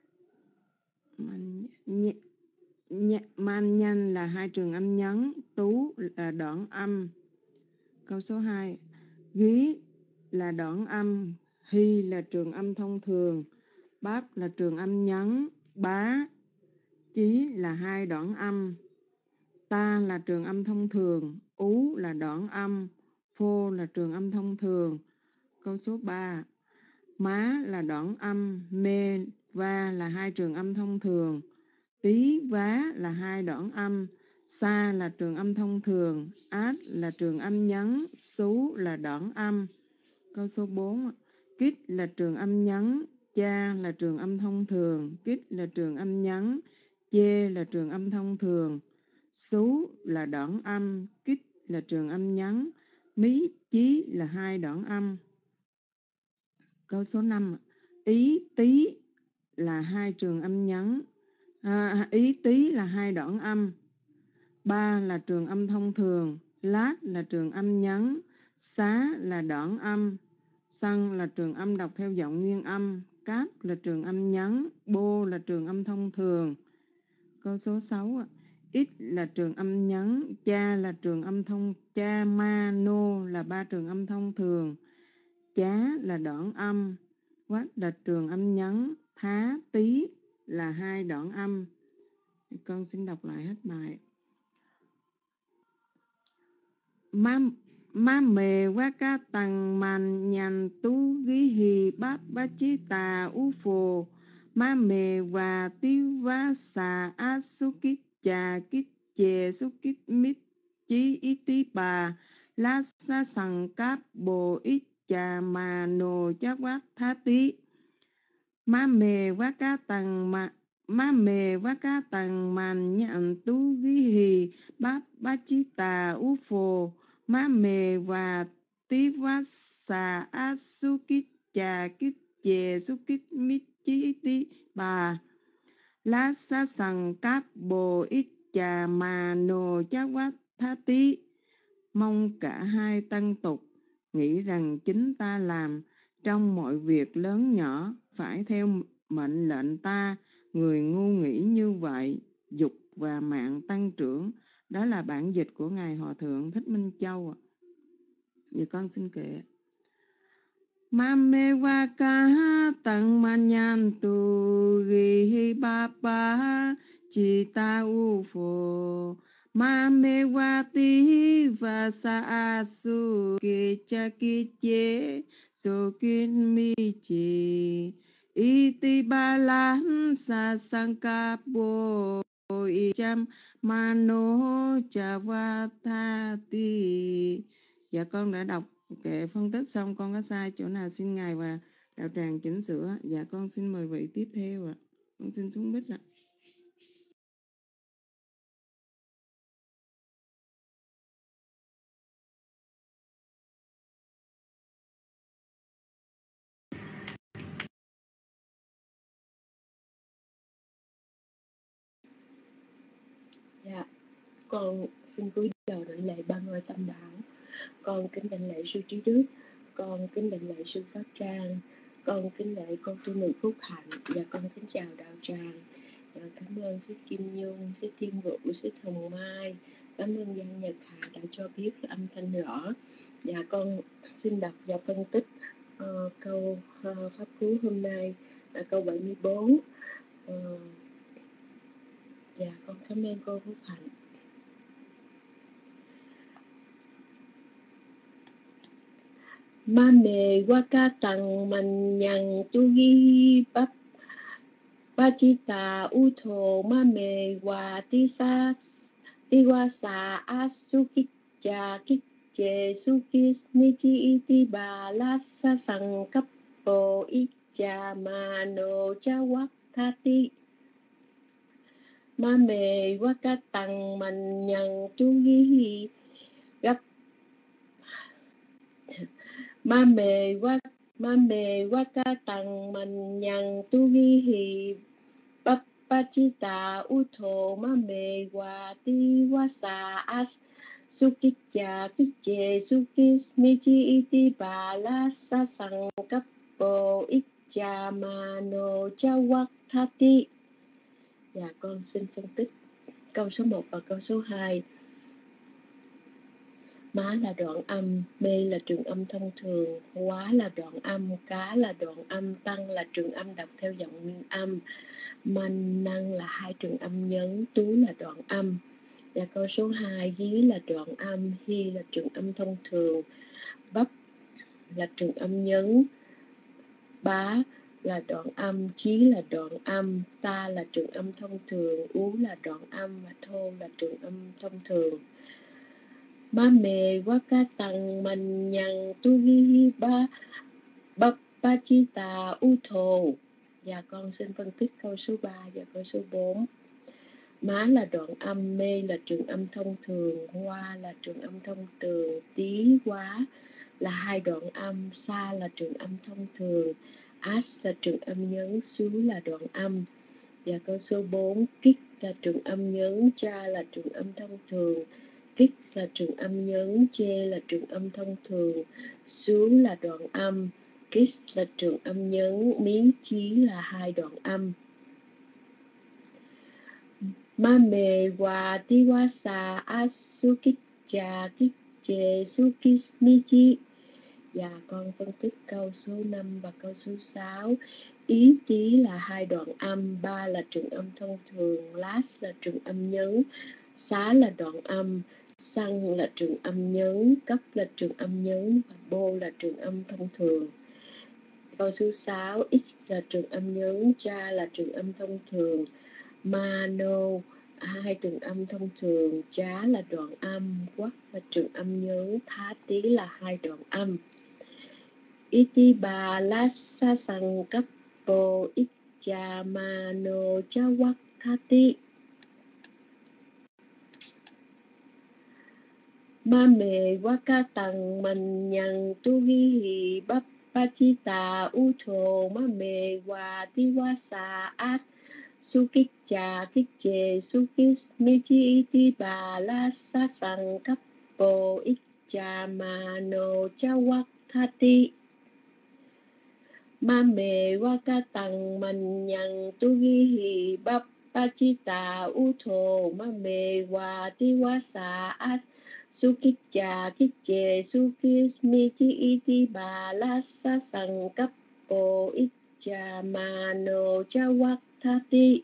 man, nh, nh, man nhanh là hai trường âm nhấn, tú là đoạn âm. Câu số hai, gí là đoạn âm, hy là trường âm thông thường, báp là trường âm nhấn, bá chí là hai đoạn âm, ta là trường âm thông thường, ú là đoạn âm, phô là trường âm thông thường. Câu số ba, má là đoạn âm, mê, va là hai trường âm thông thường, tí, vá là hai đoạn âm, sa là trường âm thông thường, át là trường âm nhấn, xú là đoạn âm. Câu số bốn, kít là trường âm nhấn, cha là trường âm thông thường, kít là trường âm nhấn, chê là trường âm thông thường, xú là đoạn âm, kít là trường âm nhấn, mí, chí là hai đoạn âm. Câu số năm, ý, tí là hai trường âm nhấn, à, ý, tí là hai đoạn âm, ba là trường âm thông thường, lát là trường âm nhấn, xá là đoạn âm, xăng là trường âm đọc theo giọng nguyên âm, cáp là trường âm nhấn, bô là trường âm thông thường. Câu số sáu, ít là trường âm nhấn, cha là trường âm thông, cha, ma, nô là ba trường âm thông thường, chá là đoạn âm, quát là trường âm nhấn, thá, tí là hai đoạn âm. Con xin đọc lại hết bài. Má, má mê quá cá tăng man nhàn tú ghi hì báp bá chí tà u phồ. Má mê và tiêu vá xà á su kít chà kít chê su kít mít chí ý tí bà. Lá sa sằng cáp bồ ít chà mà nô chá quát thá tí. Má mê quá cá tăng mà má mê quá cá tăng man nhàn tú ghi hì báp bá chí tà u phồ. Má mê và tí vá xà á su kít chà kít chê su kít mít chí tí bà. Lá sa sằng cáp bồ ít chà mà nô chá quát thá tí. Mong cả hai tăng tục nghĩ rằng chính ta làm trong mọi việc lớn nhỏ phải theo mệnh lệnh ta, Người ngu nghĩ như vậy, dục và mạng tăng trưởng. Đó là bản dịch của Ngài Hòa Thượng Thích Minh Châu. Giờ con xin kệ. Mame waka tang manyan tu gi ba ba chita ufo mame wati và sa su ki cha ki che so kin mi chi iti ba lan sa sanka bo i cham mano cha wa tha ti. Dạ con đã đọc kệ phân tích xong, con có sai chỗ nào xin Ngài và đạo tràng chỉnh sửa. Dạ con xin mời vị tiếp theo ạ. Con xin xuống mic ạ. Dạ, con xin cúi đầu đảnh lễ ba ngôi tam bảo. Con kính đảnh lễ sư Trí Đức, con kính đảnh lễ sư Pháp Trang, con kính lễ cô tu nữ Phúc Hạnh, và con kính chào đạo tràng. Và cảm ơn sư Kim Nhung, sư Thiên Vũ, sư Hồng Mai, cảm ơn Giang Nhật Hà đã cho biết âm thanh rõ. Và con xin đọc và phân tích uh, câu uh, pháp cú hôm nay là câu bảy mươi bốn. Uh, Dạ, con cảm ơn cô Phúc Hạnh. Ma mê waka tang man nhang tu gi bắp ba chi ta u thô ma mê wa ti sa ti wa sa asuki cha ki che suki mi chi iti ba la sa sang cấp po ik cha ma no cha wak tha ti. Ma mê waka tang man nhang tu gi gấp ma mê wa ma mê waka tang man nhang tu gi hi bắp ba chi ta u thô ma mê wa ti wa sa as suki cha ki che suki mi chi iti ba la sa sang cấp po ik cha ma no cha wak tha ti. Dạ con xin phân tích câu số một và câu số hai. Má là đoạn âm, mê là trường âm thông thường, quá là đoạn âm, cá là đoạn âm, tăng là trường âm đọc theo giọng nguyên âm, man năng là hai trường âm nhấn, tú là đoạn âm. Và câu số hai, dí là đoạn âm, hi là trường âm thông thường, bắp là trường âm nhấn, bá là đoạn âm, chí là đoạn âm, ta là trường âm thông thường, ú là đoạn âm và thô là trường âm thông thường. Ma mê waka tang man nhang tu vi ba ba ba chi ta u thô. Và con xin phân tích câu số ba và câu số bốn. Má là đoạn âm, mê là trường âm thông thường, hoa là trường âm thông thường, tí quá là hai đoạn âm, sa là trường âm thông thường, as là trường âm nhấn, xú là đoạn âm. Và câu số bốn, kích là trường âm nhấn, cha là trường âm thông thường, kích là trường âm nhấn, chê là trường âm thông thường, xú là đoạn âm, kiss là trường âm nhấn, mí chí là hai đoạn âm. Ma mê wa ti wa sa asukicha kiche sukis mi chi. Và con phân tích câu số năm và câu số sáu. Ý tí là hai đoạn âm, ba là trường âm thông thường, last là trường âm nhấn, xá là đoạn âm, xăng là trường âm nhấn, cấp là trường âm nhấn và bô là trường âm thông thường. Câu số sáu, x là trường âm nhấn, cha là trường âm thông thường, ma no hai trường âm thông thường, chá là đoạn âm, quắc là trường âm nhấn, thá tí là hai đoạn âm. Iti ba la sa sang cấp po ik cha ma no cha wak tha ti. Ma mê waka tang man nhang tu vi hi bắp ba chi ta u thô ma mê wa ti wa sa at sukik cha kik che sukis mi chi iti ba la sa sang cấp po ik cha ma no cha wak tha ti. ma mê wa ca tăng man nhang tu ghi hi bắp ba chi tà u thô ma mê wa ti wa sa a su kích cha kích chê su kích mi chi y ti bà la sa sang cấp bộ ít cha ma nô cha wak tha ti.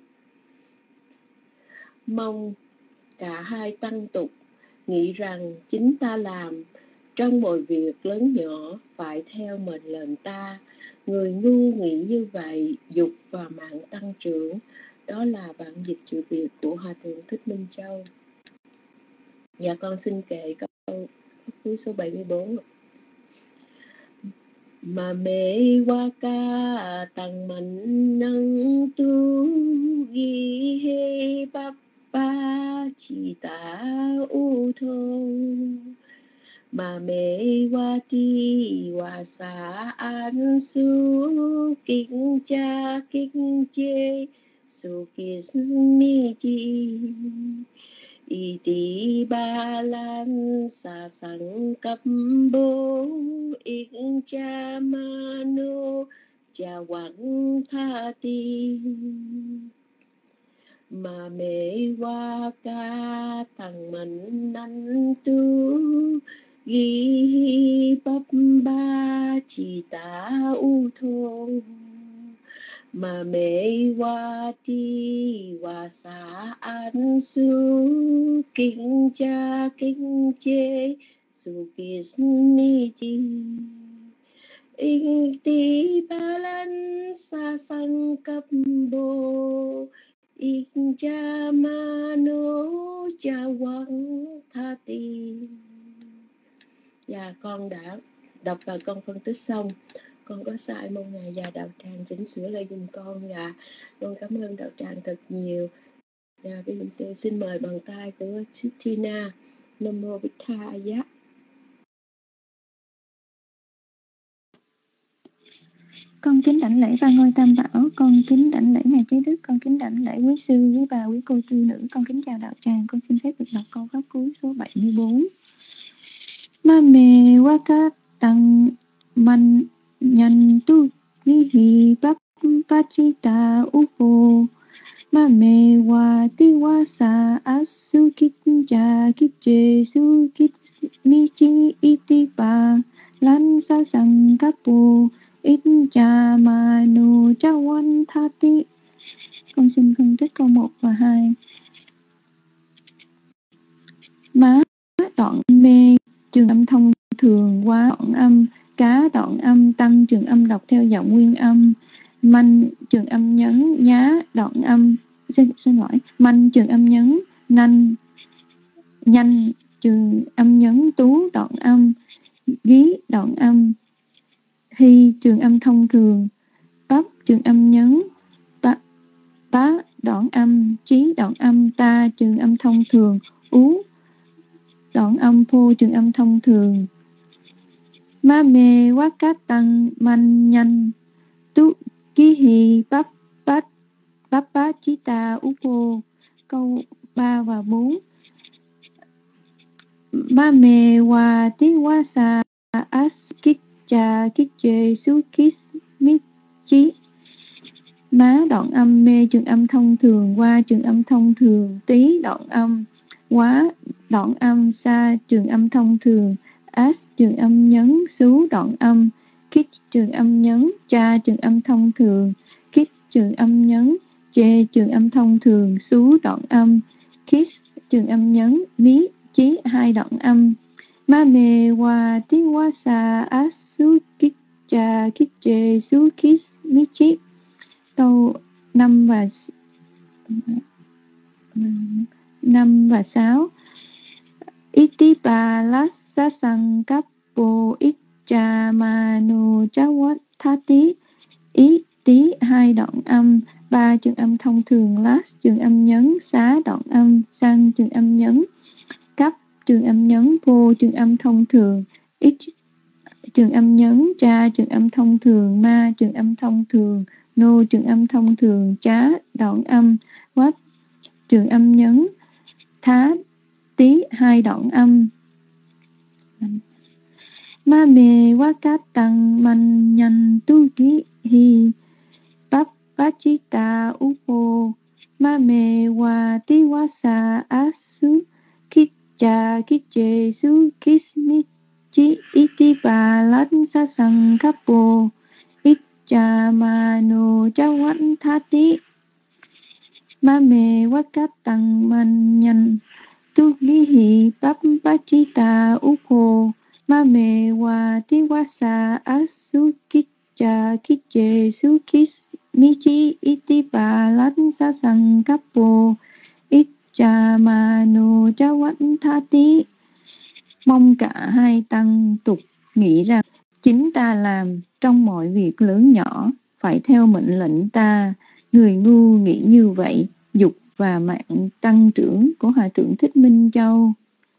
Mong cả hai tăng tục nghĩ rằng chính ta làm trong mọi việc lớn nhỏ phải theo mệnh lệnh ta. Người ngu nghĩ như vậy, dục và mạng tăng trưởng. Đó là bản dịch chữ Việt của Hòa Thượng Thích Minh Châu. Dạ con xin kể câu cuối số bảy mươi bốn. Mà mê wa ca tăng mạnh năng tu ghi hê bắp ba chỉ ta u thô mà mê wa ti wa sa an su kinh cha kinh chê su kinh mi chi y ti ba lan sa sang cấp bố ik cha ma nô cha quảng tha ti mà mê wa ca thằng mạnh năn tu ghi bắp ba chỉ ta u thô mà mê wa ti wa sa an su kinh cha kinh chê su kinh mi chi in ti ba lan sa sang cấp bồ in cha ma nô cha quang tha ti. Dạ con đã đọc và con phân tích xong. Con có sai mong ngài già đạo tràng chỉnh sửa lại giùm con. Dạ con cảm ơn đạo tràng thật nhiều. Dạ bây giờ tôi xin mời bàn tay của Tina. Nam mô Bích Tha Giá. Con kính đảnh lễ ba ngôi tam bảo, con kính đảnh lễ ngài Trí Đức, con kính đảnh lễ quý sư, quý bà, quý cô tư nữ, con kính chào đạo tràng. Con xin phép được đọc câu pháp cuối số bảy mươi bốn. Ma mê wa ca tăng man nhan tu vi hi bắp pa chi ta u phô ma mê wa ti wa sa asu kích cha kích chê su kích mi chi iti pa lan sa sang cấp bồ ít cha ma nu cha wan tha ti. Con xin phân tích câu một và hai. Má đoạn mê trường âm thông thường, quá đoạn âm, cá đoạn âm, tăng trường âm đọc theo giọng nguyên âm, manh trường âm nhấn, nhá đoạn âm, xin, xin lỗi, manh trường âm nhấn, nanh, nhanh trường âm nhấn, tú đoạn âm, gí đoạn âm, hy trường âm thông thường, bắp trường âm nhấn, bá, bá đoạn âm, trí đoạn âm, ta trường âm thông thường, ú đoạn âm, phô trường âm thông thường. Ma mê quá cát tăng man nhanh tu ký hì bắp bát bắp bát chí ta ú phô. Câu ba và bốn. Ma mê hòa tí quá sa as kích cha kích chê su kích mít chí. Má đoạn âm, mê trường âm thông thường, qua trường âm thông thường, tí đoạn âm, quá đoạn âm, sa trường âm thông thường, as trường âm nhấn, xú đoạn âm, kích trường âm nhấn, cha trường âm thông thường, kích trường âm nhấn, chê trường âm thông thường, xú đoạn âm, kiss trường âm nhấn, mí chí hai đoạn âm. Ma mê wa tí wa sa as su kích cha kích chê su kiss mí chí. Câu năm và năm và sáu. Itipa lassa sang cấp bồ ít cha ma nu cha wat tha tí. Ý tí hai đoạn âm, ba trường âm thông thường, last trường âm nhấn, xá đoạn âm, sang trường âm nhấn, cấp trường âm nhấn, vô trường âm thông thường, ít trường âm nhấn, cha trường âm thông thường, ma trường âm thông thường, nô trường âm thông thường, chá đoạn âm, wat trường âm nhấn, thá tí hai đoạn âm. Ma mê quá cát tăng man nhanh tu ký hi Pappachita upo mame wa tiwasa asu kicha kiche su kismichi iti balan sa sang kapo icha mano chawan thati mame wakatang manyan tu lihi pappachita upo mame wa tiwasa asu kicha kiche su kismichi iti balan sa sang kapo icha mano chawan thati. Mong cả hai tăng tục nghĩ rằng chính ta làm trong mọi việc lớn nhỏ, phải theo mệnh lệnh ta. Người ngu nghĩ như vậy, dục và mạng tăng trưởng của Hòa Thượng Thích Minh Châu.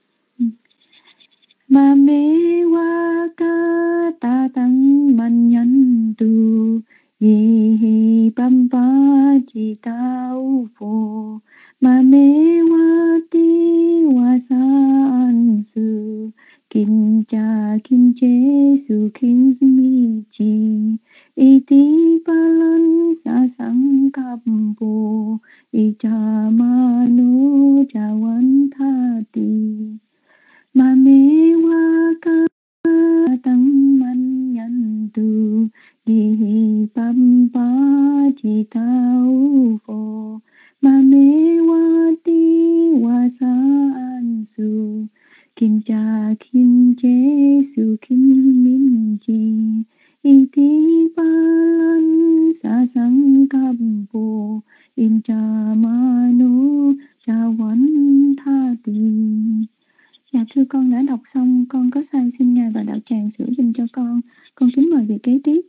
Ma mê wa ka ta tăng man nhân tu yi hi pam pa chi ta u phô ma mê wa ti wa san su kin cha kin che su kin mi chi iti palan sa sang kap po icha manu chawan thati ma mê wa ka tăng man nhân tu di pam pa chi tao phô ma mê wa ti wa san su kim cha kim che su kim min chi iti palan sa sang kap po in cha manu chawan thati. Dạ thưa con đã đọc xong, con có sai xin Ngài và đạo tràng sửa dùm cho con. Con kính mời vị kế tiếp.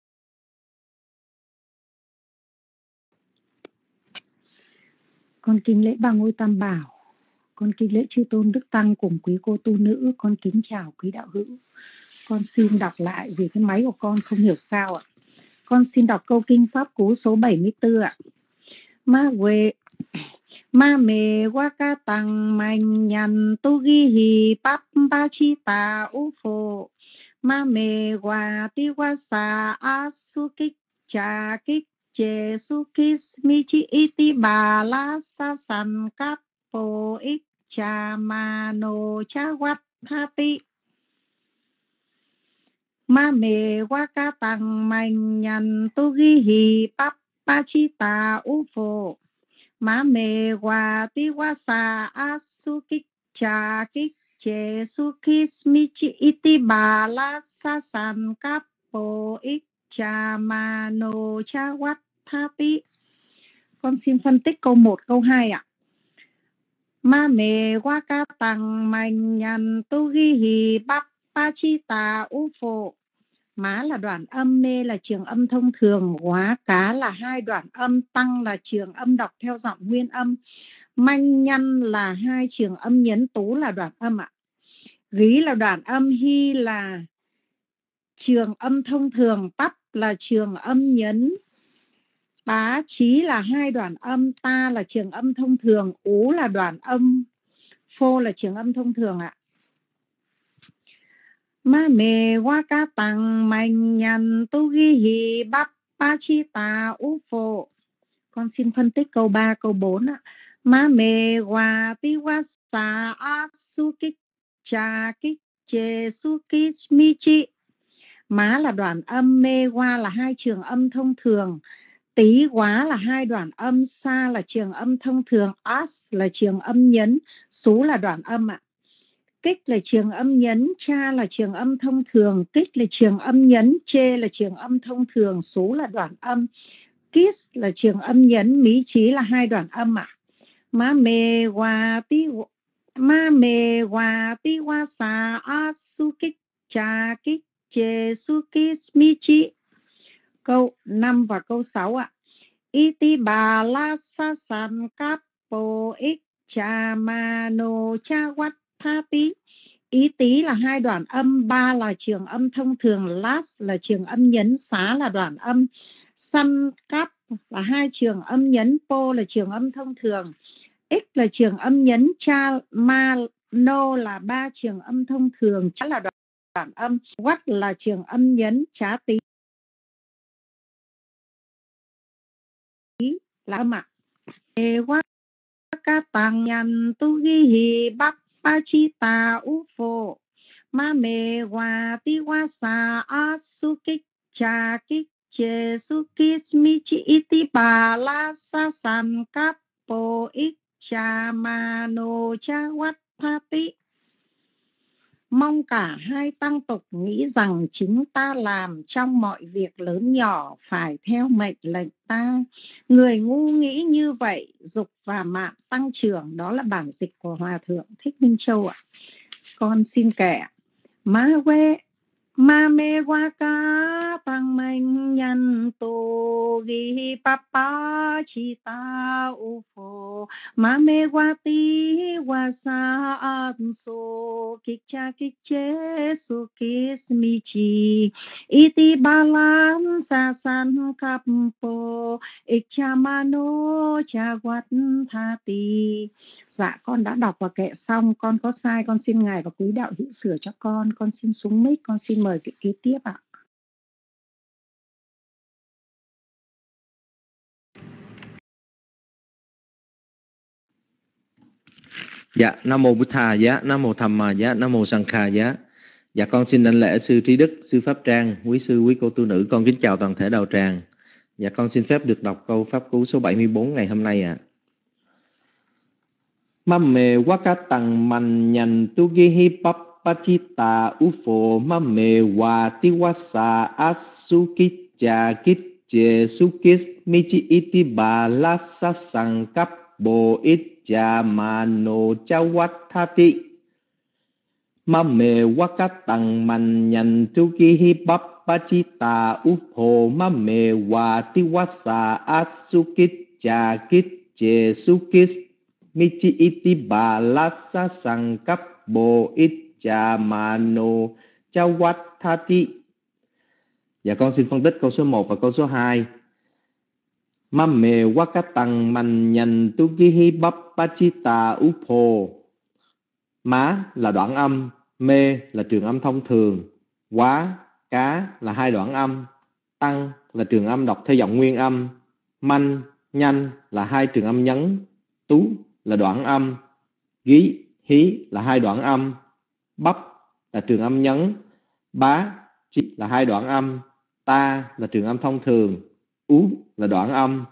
Con kính lễ ba ngôi Tam Bảo, con kính lễ chư tôn đức tăng cùng quý cô tu nữ, con kính chào quý đạo hữu. Con xin đọc lại vì cái máy của con không hiểu sao ạ. Con xin đọc câu kinh pháp cú số bảy mươi tư ạ. Ma quê ma mê wa ca tăng mạnh nhằn tu ghi hi pap ba chi ta u phô ma mê wa ti wa sa asu kích cha kích che su kis mi chi iti ba la sa san kap po ik cha ma no cha wat thati ma mê wa ca tăng mạnh nhằn tu ghi hi pap ba chi ta u phô ma mê wa ti wa sa asu kích cha kích che su kis mi chi iti ba la sa san kap po ik cha ma no cha wat thati. Con xin phân tích câu một, câu hai ạ. Ma mê wa ca tăng mạnh nhằn tu ghi hi bắp pa chi ta u phô. Má là đoạn âm, mê là trường âm thông thường, hóa cá là hai đoạn âm, tăng là trường âm đọc theo giọng nguyên âm, manh nhăn là hai trường âm nhấn, tú là đoạn âm ạ. Gí là đoạn âm, hy là trường âm thông thường, bắp là trường âm nhấn, bá chí là hai đoạn âm, ta là trường âm thông thường, ú là đoạn âm, phô là trường âm thông thường ạ. Ma mê wa ca tăng mạnh nhằn tu ghi hi bắp pa chi ta u phô. Con xin phân tích câu ba, câu bốn ạ. Ma mê wa ti wa sa asu kích cha kích che su kích mi chi. Má là đoạn âm, mê wa là hai trường âm thông thường, tí quá là hai đoạn âm, sa là trường âm thông thường, as là trường âm nhấn, sú là đoạn âm ạ. Kích là trường âm nhấn, cha là trường âm thông thường, kích là trường âm nhấn, chê là trường âm thông thường, sú là đoạn âm, kiss là trường âm nhấn, mí chí là hai đoạn âm ạ. Ma mê wa ti ma mê wa ti wa sa asu kích cha kích che su kiss mi chi. Câu năm và câu sáu ạ. Iti ba la sa san kap po ik cha ma no cha wat thati. Ý tí là hai đoạn âm, ba là trường âm thông thường, last là trường âm nhấn, xá là đoạn âm, san kap là hai trường âm nhấn, po là trường âm thông thường, x là trường âm nhấn, cha ma no là ba trường âm thông thường, chá là đoạn, đoạn âm, what là trường âm nhấn, chá tí là âm ạ. Wa ka tăng nhân tu ghi hi bắp ba chi ta u phô ma mê wa ti wa sa a su kích cha kích chê su kích mi chi iti ba la sa san kap po ik cha ma no cha wat tha ti. Mong cả hai tăng tục nghĩ rằng chính ta làm trong mọi việc lớn nhỏ phải theo mệnh lệnh ta. Người ngu nghĩ như vậy, dục và mạn tăng trưởng. Đó là bản dịch của Hòa Thượng Thích Minh Châu ạ. Con xin kể. Ma quê ma mê wa ka tăng mình nhân tu ghi papa chi ta u phô ma mê wa ti wa sa an so kik cha kik che su kis mi chi iti balan sa san kap po ik cha mano cha wat tha ti. Dạ con đã đọc và kệ xong, con có sai con xin ngài và quý đạo hữu sửa cho con. Con xin xuống mic, con xin mời vị kế tiếp ạ. Dạ, Nam Mô Bụt Thà Giá, Nam Mô Tham Ma Giá, Nam Mô Sang Kha Giá. Dạ con xin đảnh lễ sư Trí Đức, sư Pháp Trang, quý sư, quý cô tu nữ. Con kính chào toàn thể đạo tràng. Dạ con xin phép được đọc câu pháp cú số bảy mươi bốn ngày hôm nay ạ. À. Mame wakatang man nyan tu gihi papachita ufo mame wa tiwasa asukitcha kitche sukis michi iti balasa sangkap bo itcha mano chawathati. Mame wakatang man nyan tu gihi papachita ufo mame wa tiwasa asukitcha kitche sukis Michi iti balasa sangkap bo itcha mano chawathati. Dạ con xin phân tích câu số một và câu số hai. Mame wakatang man nyan tu gihi bappachita upho. Má là đoạn âm, mê là trường âm thông thường, quá, cá là hai đoạn âm, tăng là trường âm đọc theo giọng nguyên âm, manh, nhanh là hai trường âm nhấn, tú là đoạn âm, gí, hí là hai đoạn âm, bắp là trường âm nhấn, bá, chi là hai đoạn âm, ta là trường âm thông thường, ú là đoạn âm,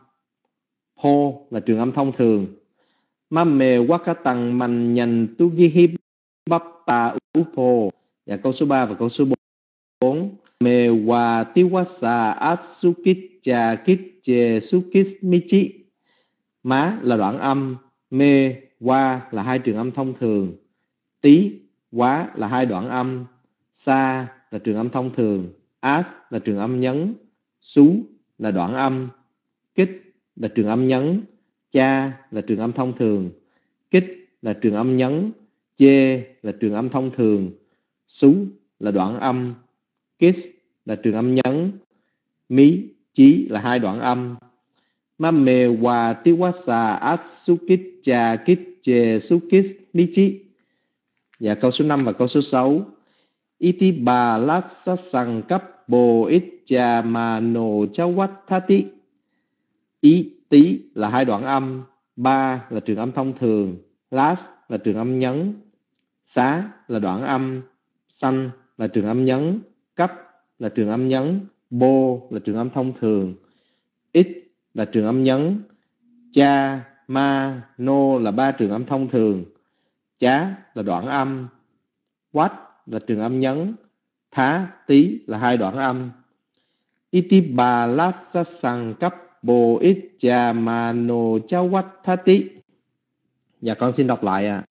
hô là trường âm thông thường. Mame wakatang man nyan tu gihi bắp ta ú hô. Và câu số ba và câu số bốn. Me wa tiwasa asukitcha kitche sukis michi. Má là đoạn âm, mê, qua là hai trường âm thông thường, tí, quá là hai đoạn âm, sa là trường âm thông thường, as là trường âm nhấn, sú là đoạn âm, kích là trường âm nhấn, cha là trường âm thông thường, kích là trường âm nhấn, chê là trường âm thông thường, sú là đoạn âm, kích là trường âm nhấn, mí, chí là hai đoạn âm. Mame wa tiwasa asukitcha kitche sukis michi. Và câu số năm và câu số sáu. Iti ba lassa sangkap bo itcha mano chawathati. Ý, tí là hai đoạn âm, ba là trường âm thông thường, las là trường âm nhấn, xá là đoạn âm, sanh là trường âm nhấn, cấp là trường âm nhấn, bo là trường âm thông thường, ít là trường âm nhấn, cha, ma, no là ba trường âm thông thường, chá là đoạn âm, wat là trường âm nhấn, thá, tí là hai đoạn âm. Iti ba lassa sangkap bo itcha mano chawathati. Dạ con xin đọc lại ạ. À.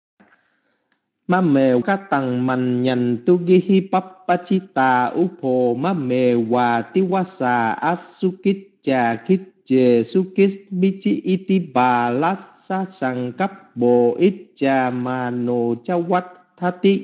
Mame wakatang man nyan tu gihi pappachita upho mame wa tiwasa asukitcha kitche sukis michi iti ba lassa sangkap bo itcha mano chawathati.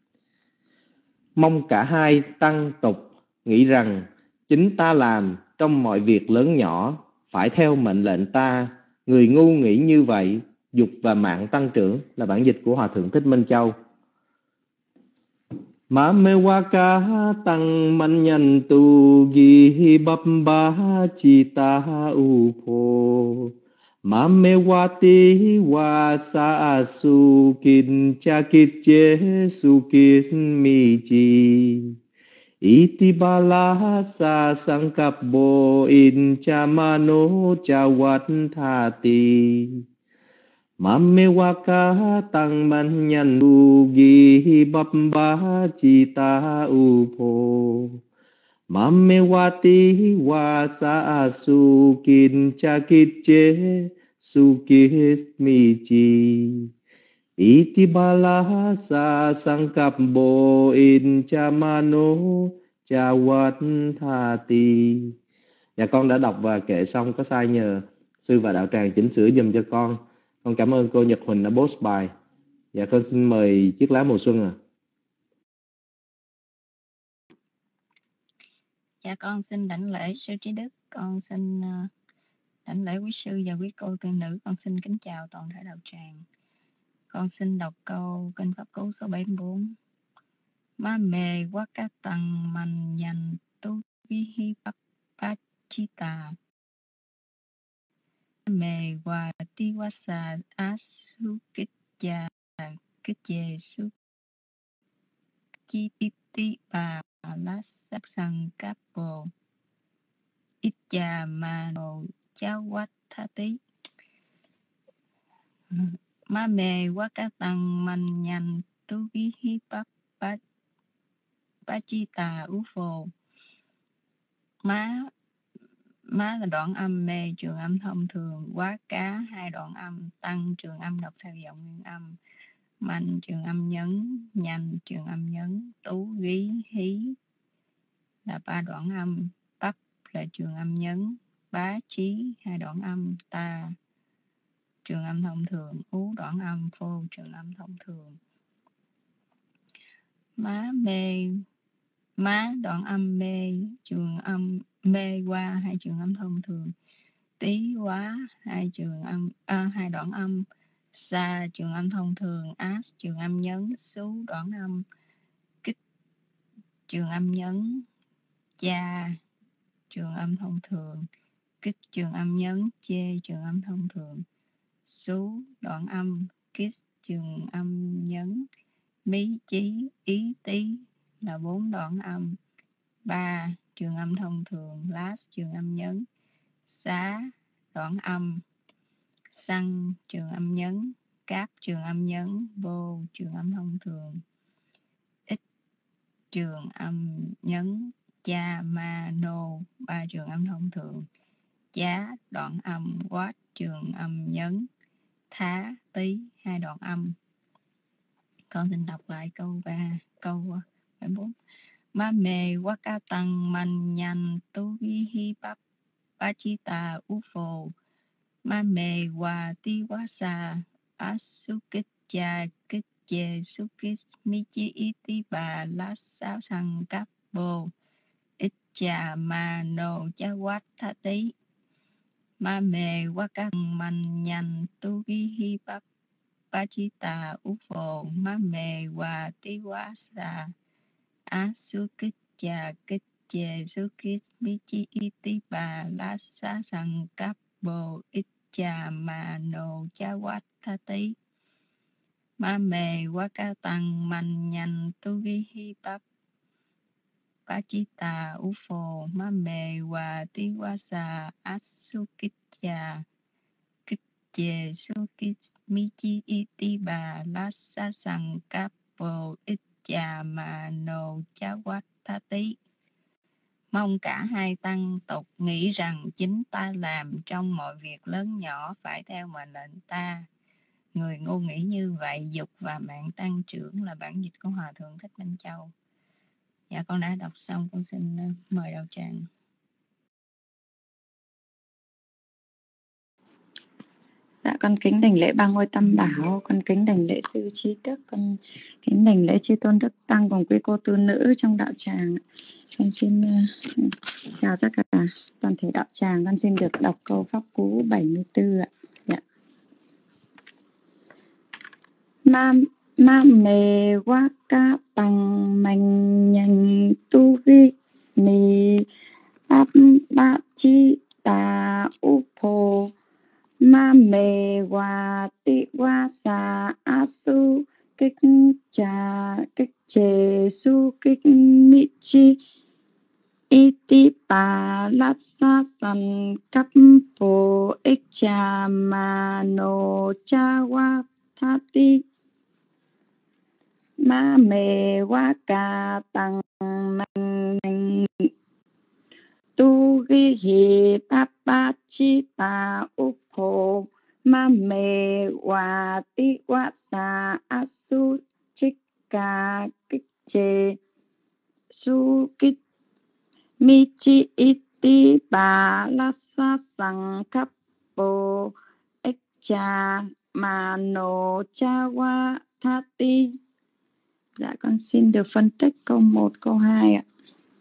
Mong cả hai tăng tục nghĩ rằng chính ta làm trong mọi việc lớn nhỏ phải theo mệnh lệnh ta. Người ngu nghĩ như vậy, dục và mạng tăng trưởng. Là bản dịch của Hòa Thượng Thích Minh Châu. Ma me waka tăng man nhan tu gi bắp ba chi ta u pho. Ma me wati wa sa su kin cha kit che su kin mi chi. Iti bala sa sangkap bo in cha mano cha wat tha ti. Mame waka tăng man nhan tu gi bắp ba chi ta u pho. Mame wati wa sa su kin cha kit che su kis mi chi. Iti bala sa sangkap bo in cha mano cha wat tha ti. Dạ con đã đọc và kệ xong, có sai nhờ sư và đạo tràng chỉnh sửa giùm cho con. Con cảm ơn cô Nhật Huỳnh đã post bài. Dạ con xin mời chiếc lá mùa xuân ạ. À. Dạ con xin đảnh lễ sư trí đức, con xin uh, đảnh lễ quý sư và quý cô tu nữ, con xin kính chào toàn thể đạo tràng. Con xin đọc câu kinh pháp cú số bảy mươi bốn. Ma mê quá cá tăng man nhan tu vi hi bắp bát chi tà. Ma mê wa ti wa sa asu kích cha kích chê su chi ti ti bà lá sắc sang cáp bồ. Ít cha ma nô cháu quát tha tí. Ma mê quá cá tăng man nhan tu vi hi bắp bát bát chi tà ú phồ. Má má là đoạn âm, mê trường âm thông thường, quá cá hai đoạn âm, tăng trường âm đọc theo giọng nguyên âm, man trường âm nhấn, nhanh trường âm nhấn, tú gí hí là ba đoạn âm, bắp là trường âm nhấn, bá chí hai đoạn âm, ta trường âm thông thường, ú đoạn âm, phô trường âm thông thường. Má mê má đoạn âm, mê trường âm, mê qua hai trường âm thông thường, tí quá hai trường âm à, hai đoạn âm, sa trường âm thông thường, ás trường âm nhấn, xú đoạn âm, kích trường âm nhấn, cha trường âm thông thường, kích trường âm nhấn, chê trường âm thông thường, xú đoạn âm, kích trường âm nhấn, mí chí ý tí là bốn đoạn âm, ba trường âm thông thường, last trường âm nhấn, xá đoạn âm, xăng trường âm nhấn, cáp trường âm nhấn, vô trường âm thông thường, ít trường âm nhấn, cha ma nô ba trường âm thông thường, giá đoạn âm, quát trường âm nhấn, thá tí hai đoạn âm. Con xin đọc lại câu ba, câu bảy mươi bốn. Ma mê quá ca tăng man nhan tu vi hi bắp ba chi tà u phồ. Ma mê wa ti wa sa asukit cha kích chê sukit mi chi iti bà lá sao sang cáp bồ. Ít cha ma nô cha quát tha tí. Ma mê quá ca tăng man nhan tu vi hi bắp ba chi tà u phồ. Ma mê wa ti wa sa asukit cha kích chê sukit mi chi iti bà lá sao sang cáp bồ. Ít cha ma nô cha quát tha tí. Ma mê quá ca tăng man nhan tu vi hi bắp ba chi tà u phồ. Ma mê wa ti wa sa asukit cha kích chê sukit mi chi iti bà lá sa sang cáp bồ. Ít cha ma nô cha quát tha tí. Mong cả hai tăng tục nghĩ rằng chính ta làm trong mọi việc lớn nhỏ phải theo mệnh lệnh ta. Người ngu nghĩ như vậy, dục và mạng tăng trưởng là bản dịch của Hòa Thượng Thích Minh Châu. Dạ con đã đọc xong, con xin mời đạo tràng. Dạ con kính đảnh lễ ba ngôi tam bảo, con kính đảnh lễ sư trí đức, con kính đảnh lễ chư tôn đức tăng cùng quý cô tu nữ trong đạo tràng. Con xin uh, chào tất cả toàn thể đạo tràng. Con xin được đọc câu pháp cú bảy mươi tư ạ. Dạ. Ma ma mê wa ca tăng mạnh nhanh tu ghi ni áp ba chi ta u phô ma mê wa ti wa sa a su kích cha kích chê su kích mi chi iti pa lát sa san cấp phô ích cha ma no cha wa tha ti ma mê wa ca tăng mạnh tu ghi hi pa pa chi ta u phô ma mê wa ti wa sa a su chích ca kích chê su kích mi chi iti ba la sa sang cấp bồ ích cha ma no cha wa tha ti. Dạ con xin được phân tích câu một, câu hai ạ.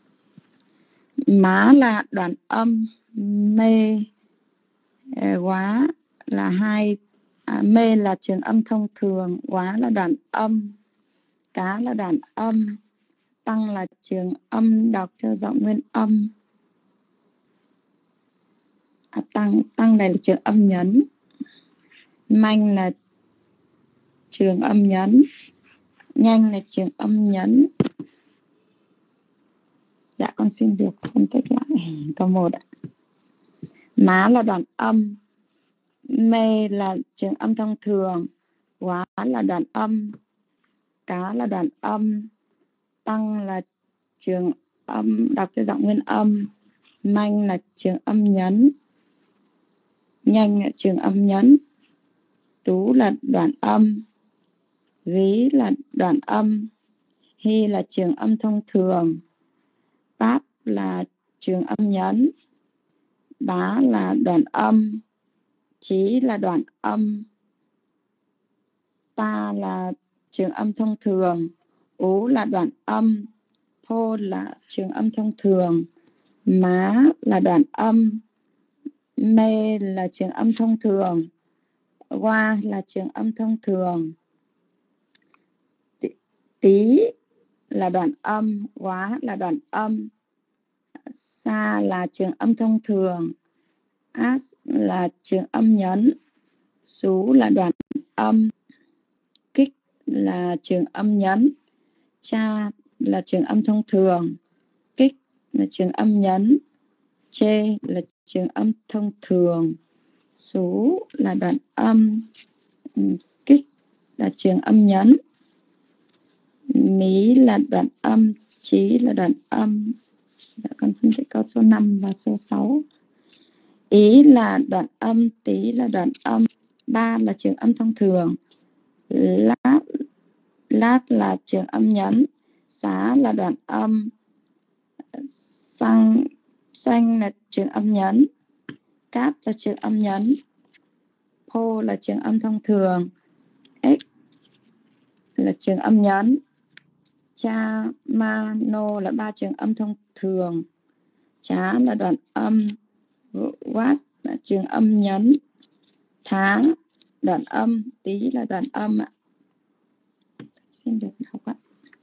Má là đoạn âm, mê quá là hai, à, mê là trường âm thông thường, quá là đoạn âm, cá là đoạn âm, tăng là trường âm đọc theo giọng nguyên âm. À, tăng tăng này là trường âm nhấn, manh là trường âm nhấn, nhanh là trường âm nhấn. Dạ con xin được phân tích lại câu một ạ. Má là đoạn âm, mê là trường âm thông thường, quá là đoạn âm, cá là đoạn âm, tăng là trường âm đọc theo giọng nguyên âm, manh là trường âm nhấn, nhanh là trường âm nhấn, tú là đoạn âm, rí là đoạn âm, hy là trường âm thông thường, páp là trường âm nhấn, bá là đoạn âm, chí là đoạn âm, ta là trường âm thông thường, ú là đoạn âm, phô là trường âm thông thường, má là đoạn âm, mê là trường âm thông thường, qua là trường âm thông thường, tí là đoạn âm, quá là đoạn âm, sa là trường âm thông thường, as là trường âm nhấn, sú là đoạn âm, kích là trường âm nhấn, cha là trường âm thông thường, kích là trường âm nhấn, chê là trường âm thông thường, sú là đoạn âm, kích là trường âm nhấn, mí là đoạn âm, chí là đoạn âm. Dạ, con phân tích câu số năm và số sáu. Ý là đoạn âm, tí là đoạn âm, ba là trường âm thông thường, lát lát là trường âm nhấn, xá là đoạn âm, xăng xanh là trường âm nhấn, cáp là trường âm nhấn, phô là trường âm thông thường, ích là trường âm nhấn, cha ma no là ba trường âm thông thường, chá là đoạn âm, wat là trường âm nhấn, thá đoạn âm, tí là đoạn âm ạ. Xin được đọc ạ.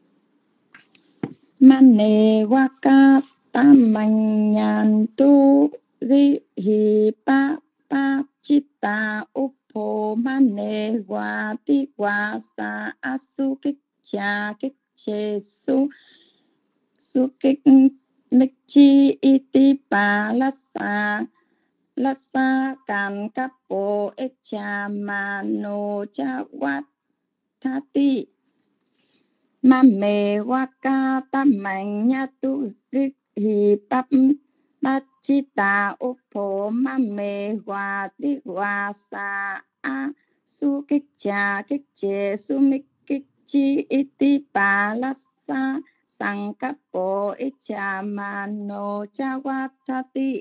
Mane waka tam manyan tu ri hi pa pa chitta upo mane wa ti wa sa asu kích cha kích chê su su kích mích chi iti pa lassa lassa kan kapo echa mano cha wat thati ma mê waka tam mạnh nha tu hi pap bachita upo ma mê wa ti wa sa a su kích cha kích chê su mích kích chi iti pa lassa sang kapo echa mano cha wa thati.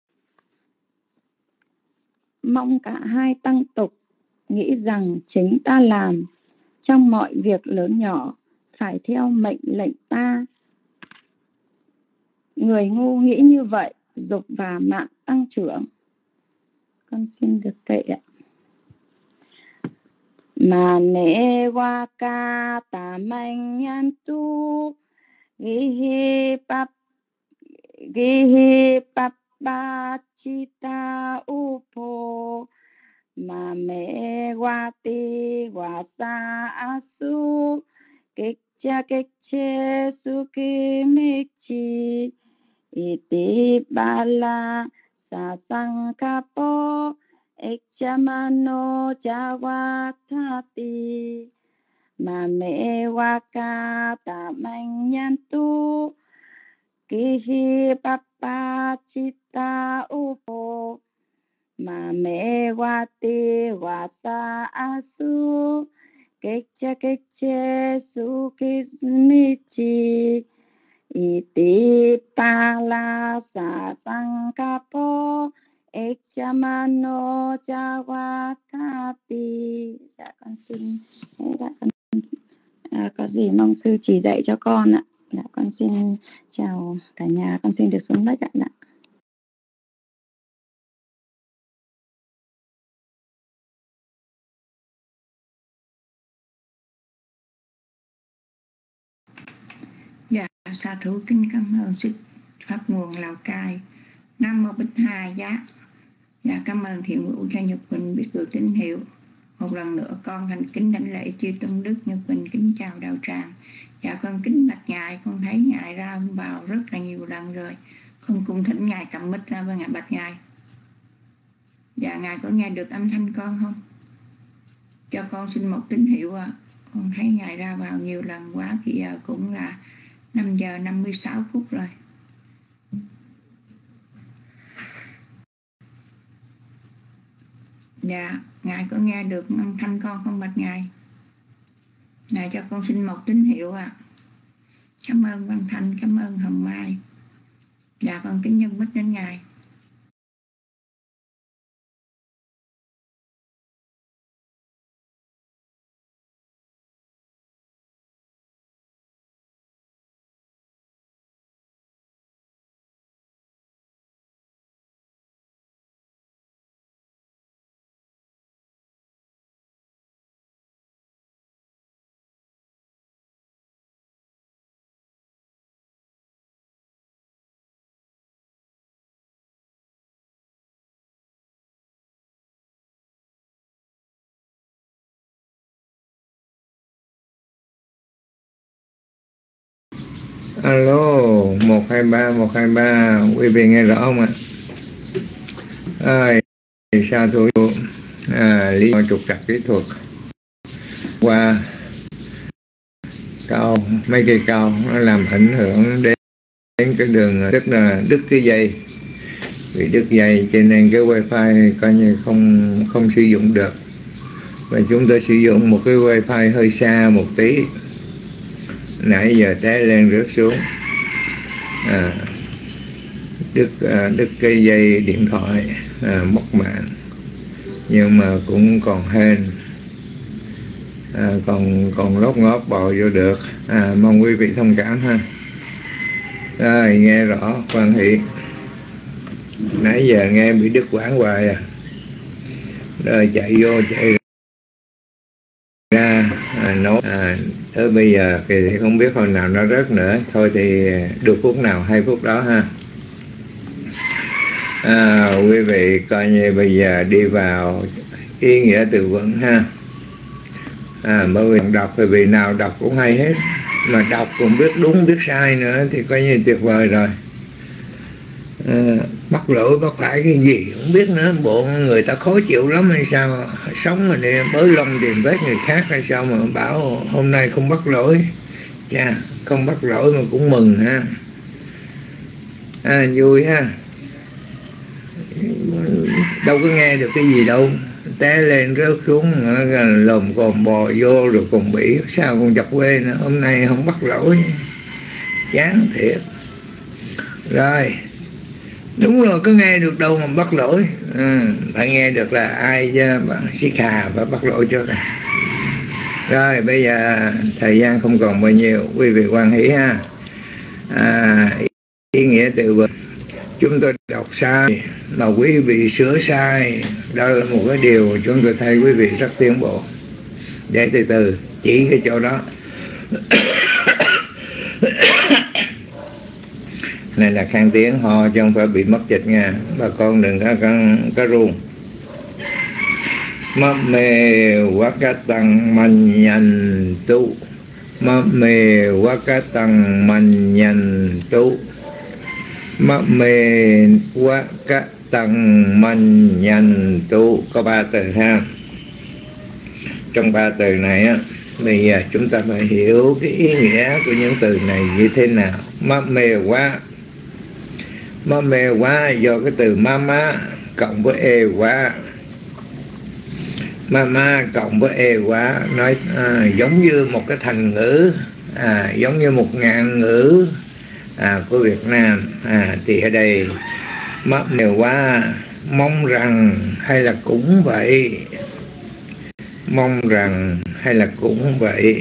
Mong cả hai tăng tục nghĩ rằng chính ta làm trong mọi việc lớn nhỏ phải theo mệnh lệnh ta. Người ngu nghĩ như vậy, dục và mạn tăng trưởng. Con xin được kệ ạ. mà nệ wa ca ta man nhan tu gi hi pap gi hi pap ba chi ta u po mà mẹ wa ti wa sa asu kích cha kích che su ki mi chi iti bala sa sang ka po ekchamano chawatati mà mẹ wa ca ta man nhan tu ki hi papa chita upo mà mẹ wa ti wa sa asu kecha keche su kismichi iti pala sa sangkapo ekchamano chawatati. Dạ con xin dạ, con, à, có gì mong sư chỉ dạy cho con ạ. Dạ con xin chào cả nhà, con xin được xuống đất ạ. Dạ. Dạ, sa thú kính cảm ơn sư pháp nguồn Lào Cai. Nam mô Bích Hà Giá. Dạ, cảm ơn Thiện Hữu cho Nhật Quỳnh biết được tín hiệu. Một lần nữa con thành kính đảnh lễ chư tôn đức. Nhật Quỳnh kính chào đạo tràng. Dạ, con kính bạch ngài. Con thấy ngài ra vào rất là nhiều lần rồi. Con cung thỉnh ngài cầm mic ra với ngài bạch ngài. Dạ, ngài có nghe được âm thanh con không? Cho con xin một tín hiệu ạ. À. Con thấy ngài ra vào nhiều lần quá. Thì giờ cũng là năm giờ năm mươi sáu phút rồi. Dạ, ngài có nghe được âm thanh con không bạch ngài? Ngài cho con xin một tín hiệu ạ. À. Cảm ơn Văn Thanh, cảm ơn Hồng Mai. Dạ, con kính nhân bích đến ngài. Alo, một hai ba, một hai ba, quý vị nghe rõ không ạ? À, sa thú à, lý do trục trặc kỹ thuật qua cao, mấy cây cao nó làm ảnh hưởng đến, đến cái đường, tức là đứt cái dây, bị đứt dây cho nên cái wifi coi như không không sử dụng được, và chúng tôi sử dụng một cái wifi hơi xa một tí, nãy giờ té lên rớt xuống, à, đứt à, đứt cái dây điện thoại, à, mất mạng, nhưng mà cũng còn hên, à, còn còn lót ngóp bò vô được, à, mong quý vị thông cảm ha. Rồi nghe rõ quan hệ, nãy giờ nghe bị đứt quãng hoài à, rồi chạy vô chạy ra, à, nói à, tới bây giờ thì không biết hồi nào nó rớt nữa, thôi thì được phút nào hai phút đó ha. À, quý vị coi như bây giờ đi vào ý nghĩa từ vựng ha. À, bởi vì đọc thì vị nào đọc cũng hay hết, mà đọc cũng biết đúng biết sai nữa thì coi như tuyệt vời rồi. À, bắt lỗi bắt phải cái gì không biết nữa, bộ người ta khó chịu lắm hay sao, sống mà đi bới lông tìm vết người khác hay sao mà bảo hôm nay không bắt lỗi. Chà, không bắt lỗi mà cũng mừng ha. À, vui ha, đâu có nghe được cái gì đâu, té lên rớt xuống lồm cồm bò vô rồi còn bị sao còn chọc quê nữa, hôm nay không bắt lỗi, chán thiệt. Rồi đúng rồi, có nghe được đâu mà bắt lỗi, à, phải nghe được là ai chứ, sĩ khà và bắt lỗi cho này. Rồi bây giờ thời gian không còn bao nhiêu, quý vị quan hỷ ha. À, ý nghĩa từ vựng chúng tôi đọc sai mà quý vị sửa sai, đó là một cái điều chúng tôi thấy quý vị rất tiến bộ. để từ từ chỉ cái chỗ đó. Này là khang tiếng ho chứ không phải bị mất dịch nha, bà con đừng có có, có ruông. Mơ mê quá cá tăng man nhanh tu, mơ mê quá cá tăng man nhanh tu, mơ mê quá cá tăng man nhanh tu. Có ba từ ha. Trong ba từ này á, bây giờ chúng ta phải hiểu cái ý nghĩa của những từ này như thế nào. Mơ mê quá, mơ mê quá do cái từ ma ma cộng với e quá, ma ma cộng với e quá, nói à, giống như một cái thành ngữ, à, giống như một ngạn ngữ à, của Việt Nam. À, thì ở đây mơ mê quá mong rằng hay là cũng vậy, mong rằng hay là cũng vậy.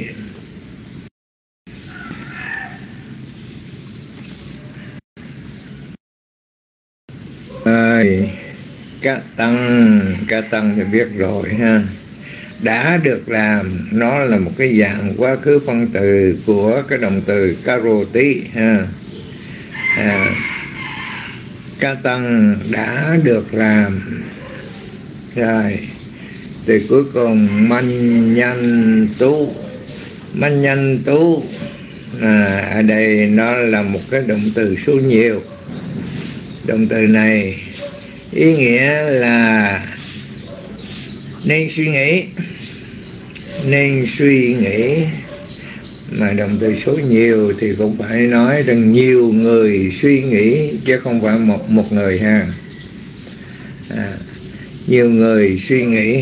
Ơi, cá tăng, cá tăng thì biết rồi ha. Đã được làm, nó là một cái dạng quá khứ phân từ của cái động từ karoti ha. À, cá tăng đã được làm. Rồi, từ cuối cùng man nhanh tu, man nhanh tu. À, ở đây nó là một cái động từ số nhiều. Động từ này ý nghĩa là nên suy nghĩ, nên suy nghĩ. Mà động từ số nhiều thì cũng phải nói rằng nhiều người suy nghĩ chứ không phải một một người ha. À, nhiều người suy nghĩ.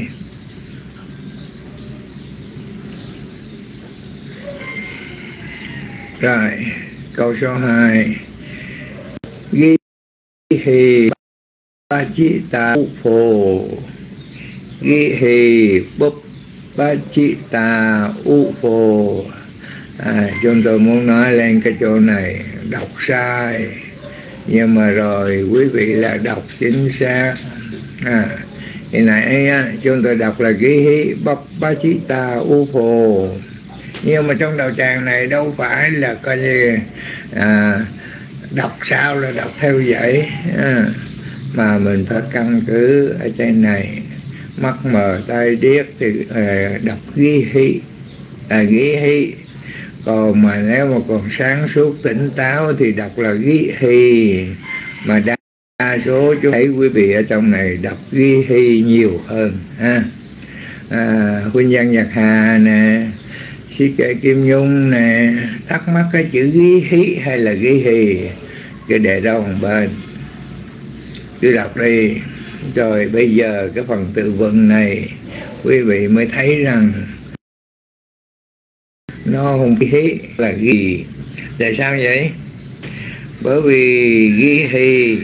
Rồi, câu số hai. Ghi hì ba chi ta phổ, ghi hì búp ba chi ta u phổ. À, chúng tôi muốn nói lên cái chỗ này đọc sai, nhưng mà rồi quý vị là đọc chính xác. À, thì nãy á, chúng tôi đọc là ghi hì búp ba chi ta u phổ, nhưng mà trong đầu tràng này đâu phải là coi như à, đọc sao là đọc theo vậy à, mà mình phải căn cứ ở trên này. Mắt mờ tai điếc thì à, đọc ghi hi, à, ghi hi. Còn mà nếu mà còn sáng suốt tỉnh táo thì đọc là ghi hi. Mà đa, đa số chú thấy quý vị ở trong này đọc ghi hi nhiều hơn ha. À, Huynh Văn Nhật Hà nè, Sĩ Kệ Kim Nhung nè, thắc mắc cái chữ ghi hí hay là ghi hì, cái để đâu một bên, cứ đọc đi. Rồi bây giờ cái phần tự vựng này quý vị mới thấy rằng nó không ghi hí là ghi. Tại sao vậy? Bởi vì ghi hì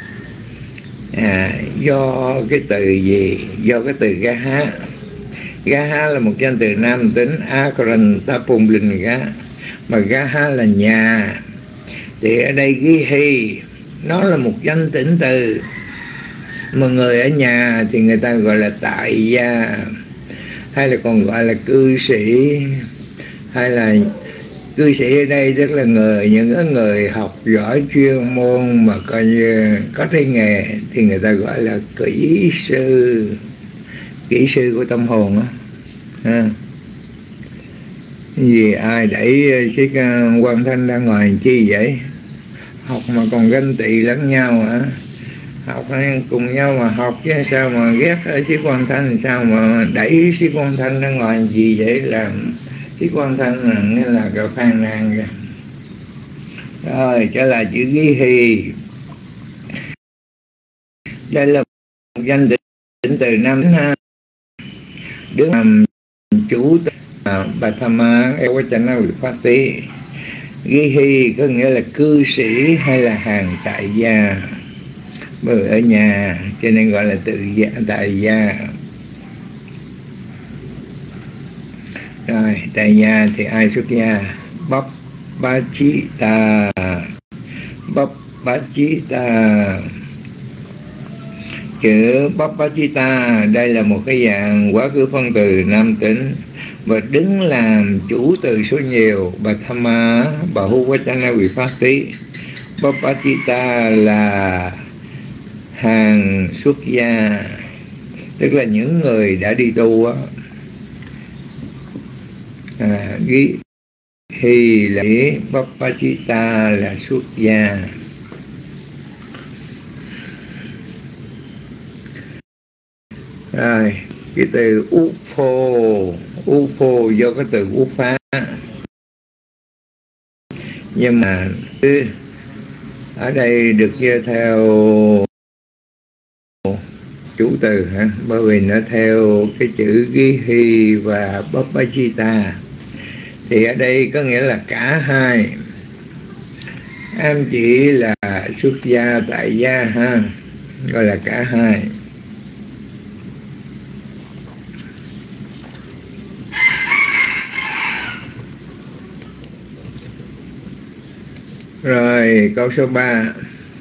à, do cái từ gì? Do cái từ ga há. Gaha là một danh từ nam tính Akarantapumlinga, mà Gaha là nhà. Thì ở đây ghi hi nó là một danh tĩnh từ, mà người ở nhà thì người ta gọi là tại gia, hay là còn gọi là cư sĩ, hay là cư sĩ ở đây tức là người những người học giỏi chuyên môn mà coi như có tay nghề thì người ta gọi là kỹ sư, kỹ sư của tâm hồn á. À, vì ai đẩy Sĩ Quang Thanh ra ngoài làm chi vậy? Học mà còn ganh tị lẫn nhau hả? Học cùng nhau mà học chứ sao mà ghét Sĩ Quang Thanh, sao mà đẩy Sĩ Quang Thanh ra ngoài làm gì vậy? Làm Sĩ Quang Thanh là nghĩa là cái phàn nàn kìa. Rồi trở lại chữ ghi hì. Đây là một danh từ từ năm ha. Đứng làm chủ bà tham ma Ewachana Vipati. Ghi hi có nghĩa là cư sĩ hay là hàng tại gia, bởi ở nhà cho nên gọi là tự gia, tại gia. Rồi tại gia thì ai xuất gia? Bắp ba chí ta, bắp ba chí ta. Chữ bắp ba chí ta đây là một cái dạng quá khứ phân từ nam tính và đứng làm chủ từ số nhiều. Bà Thamma Bahuvachana Vipatti. Bapachita là hàng xuất gia, tức là những người đã đi tu á. À, ghi thì là Bapachita là xuất gia. Rồi cái từ Upo, Upo do cái từ Upa, nhưng mà ở đây được giơ theo chủ từ hả? Bởi vì nó theo cái chữ Gihi và Bapachita, thì ở đây có nghĩa là cả hai. Em chỉ là xuất gia tại gia ha, gọi là cả hai. Rồi câu số ba.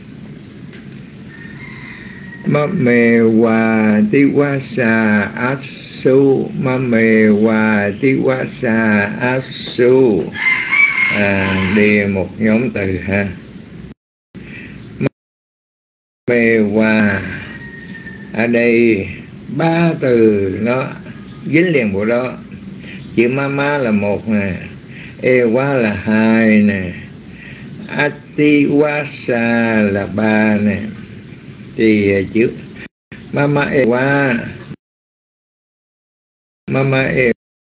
Mame wa tiwasa asu, mame wa tiwasa asu. À, đi một nhóm từ ha. Mame wa, ở đây ba từ nó dính liền bộ đó. Chữ mama là một nè, ewa là hai nè, atiwasa là ba nè. Thì chữ mama ewa, mama e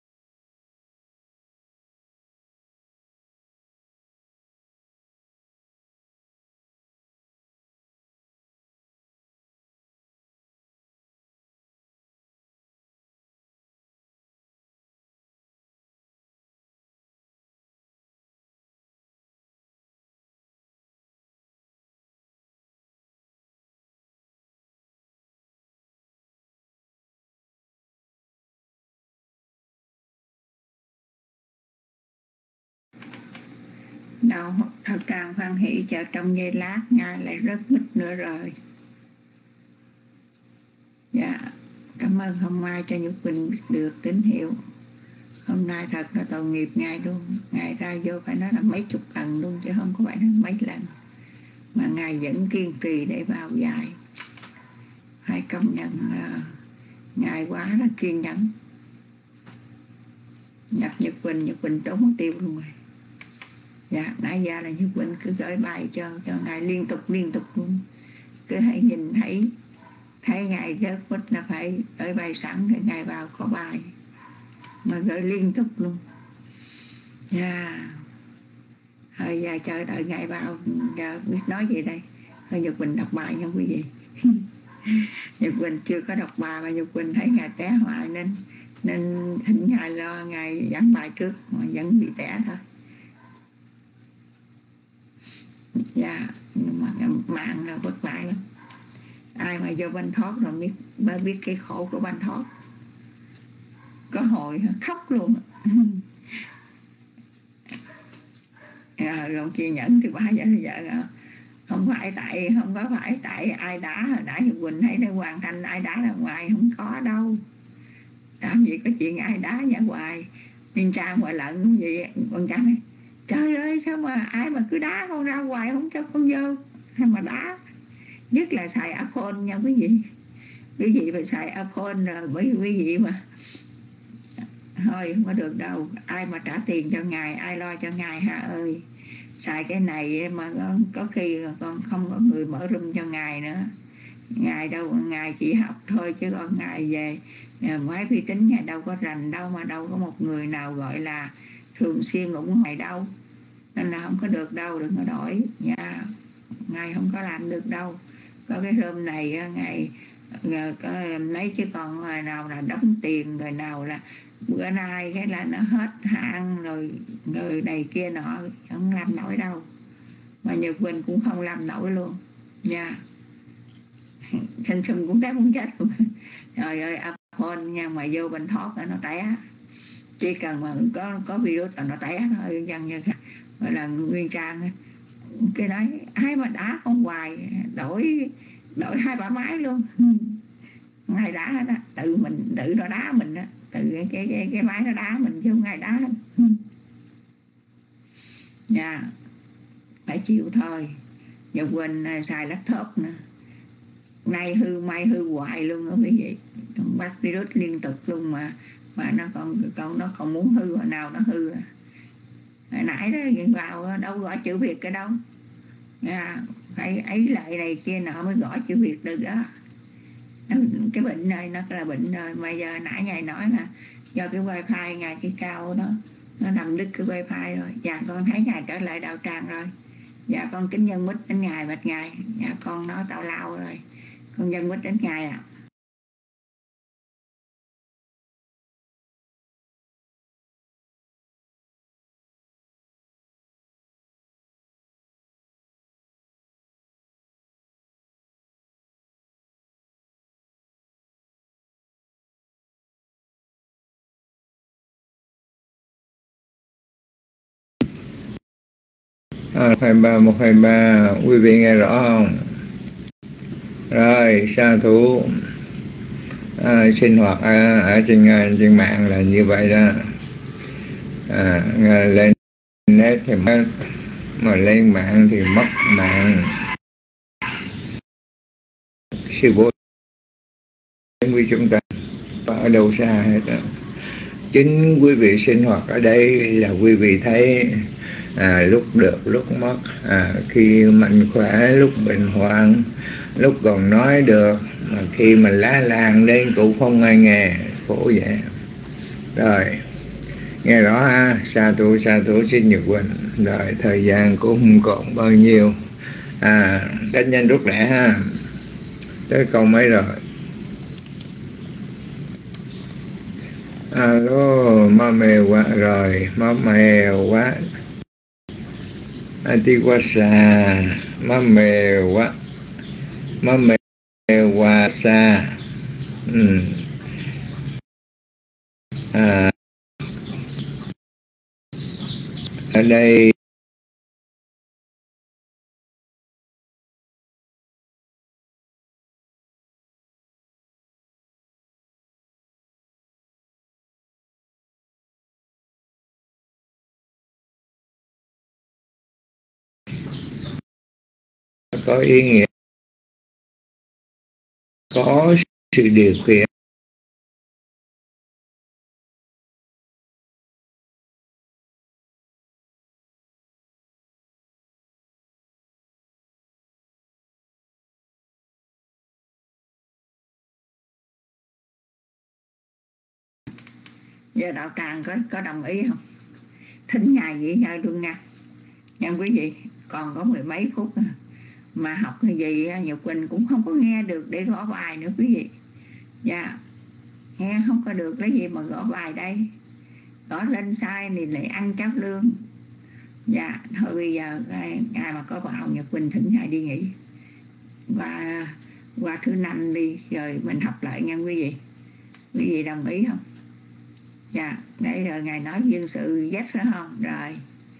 Đạo đạo tràng Phan Hỷ chờ trong giây lát, Ngài lại rất mít nữa rồi. Dạ, cảm ơn hôm mai cho Nhật Quỳnh biết được tín hiệu. Hôm nay thật là tội nghiệp Ngài luôn. Ngài ra vô phải nói là mấy chục lần luôn, chứ không có phải nói mấy lần. Mà Ngài vẫn kiên trì để vào dạy. Phải công nhận uh, Ngài quá là kiên nhẫn. Nhập Nhật Quỳnh, Nhật Quỳnh trốn mất tiêu luôn rồi. Dạ, nãy giờ là Nhật Quỳnh cứ gửi bài cho cho Ngài liên tục liên tục luôn. Cứ hãy nhìn thấy thấy Ngài rớt quýt là phải gửi bài sẵn để Ngài vào có bài. Mà gửi liên tục luôn. Dạ. Thôi giờ chờ đợi Ngài vào, giờ biết nói gì đây. Thôi Nhật Quỳnh đọc bài nha quý vị. Nhật Quỳnh chưa có đọc bài mà Nhật Quỳnh thấy Ngài té hoài nên nên thỉnh Ngài lo Ngài giảng bài trước mà vẫn bị té thôi. Dạ, nhưng mà mạng là vất vả lắm. Ai mà vô Banh Thoát rồi biết mới biết cái khổ của Banh Thoát. Có hồi khóc luôn. À, rồi kia nhẫn thì ba giờ giờ không phải tại không có phải tại ai đã đã Nhật Quỳnh thấy nó hoàn thành ai đã ra ngoài, không có đâu. Làm gì có chuyện ai đá ra ngoài. Nên Trang ngoại lận cũng vậy. Con Trang này, trời ơi sao mà ai mà cứ đá con ra ngoài không cho con vô. Hay mà đá. Nhất là xài iPhone nha quý vị. Quý vị phải xài iPhone rồi bởi quý vị mà. Thôi không có được đâu. Ai mà trả tiền cho Ngài, ai lo cho Ngài hả ơi. Xài cái này mà có khi con không có người mở room cho Ngài nữa. Ngài đâu, Ngài chỉ học thôi chứ còn Ngài về máy vi tính Ngài đâu có rành đâu, mà đâu có một người nào gọi là thường xuyên ủng hộ đâu. Nên là không có được đâu, đừng có đổi nha. Ngài không có làm được đâu. Có cái room này Ngài có lấy, chứ còn người nào là đóng tiền, người nào là bữa nay cái là nó hết hạn rồi, người này kia nọ không làm nổi đâu. Mà Nhật Quỳnh cũng không làm nổi luôn nha. Sinh sum cũng té muốn chết luôn. Trời ơi, iPhone nha, mà vô Banh Thoát là nó té. Chỉ cần mà có có virus là nó té thôi. Dân như gọi là Nguyên Trang cái nói ai mà đá con hoài, đổi đổi hai ba máy luôn. Ai đá đó, tự mình tự nó đá mình đó. từ cái cái cái, cái máy nó đá mình chứ không ai đá. Dạ, phải chịu thôi. Nhật Quỳnh xài laptop nữa, nay hư mai hư hoài luôn đó quý vị, bắt virus liên tục luôn mà mà nó còn còn nó còn muốn hư hồi nào nó hư. Hồi nãy đó vào đâu gõ chữ Việt cái đâu, à, phải ấy lại này kia nọ mới gõ chữ Việt được đó. Cái bệnh này nó là bệnh rồi, mà giờ nãy ngài nói là do cái wifi ngài cái cao đó nó nằm đứt cái wifi rồi. Dạ con thấy ngài trở lại đạo tràng rồi. Dạ con kính nhân mít đến ngài bạch ngài. Dạ con nói tào lao rồi, con dân mít đến ngài ạ. À. À, hai ba một hai ba, quý vị nghe rõ không? Rồi, sa thủ à, sinh hoạt à, ở trên trên mạng là như vậy đó. À, lên net thì mất, mà lên mạng thì mất mạng. Sư bố với chúng ta ở đâu xa hết đó. Chính quý vị sinh hoạt ở đây là quý vị thấy à, lúc được lúc mất, à, khi mạnh khỏe lúc bệnh hoạn, lúc còn nói được, mà khi mình lá làng lên cũng không ai nghe, khổ vậy. Rồi nghe rõ ha, sa thủ sa thủ xin Nhật Quỳnh. Rồi thời gian cũng không còn bao nhiêu, à, rất nhanh rút lẹ ha. Tới câu mấy rồi? Alo, ma mê quá rồi, ma mê quá. Atiwasa, ma mê quá, ma mê quá sa. Ừ. À, ở đây có ý nghĩa, có sự điều khiển. Giờ đạo tràng có có đồng ý không? Thính ngài nghỉ ngơi luôn nha. Nha quý vị, còn có mười mấy phút à. Mà học cái gì Nhật Quỳnh cũng không có nghe được để gõ bài nữa quý vị. Dạ, nghe không có được lấy gì mà gõ bài đây. Gõ lên sai thì lại ăn cháo lương. Dạ, thôi bây giờ ai mà có vào Nhật Quỳnh thỉnh ngài đi nghỉ. Và qua thứ năm đi, rồi mình học lại nha quý vị. Quý vị đồng ý không? Dạ, nãy giờ ngài nói dân sự dắt phải không? Rồi.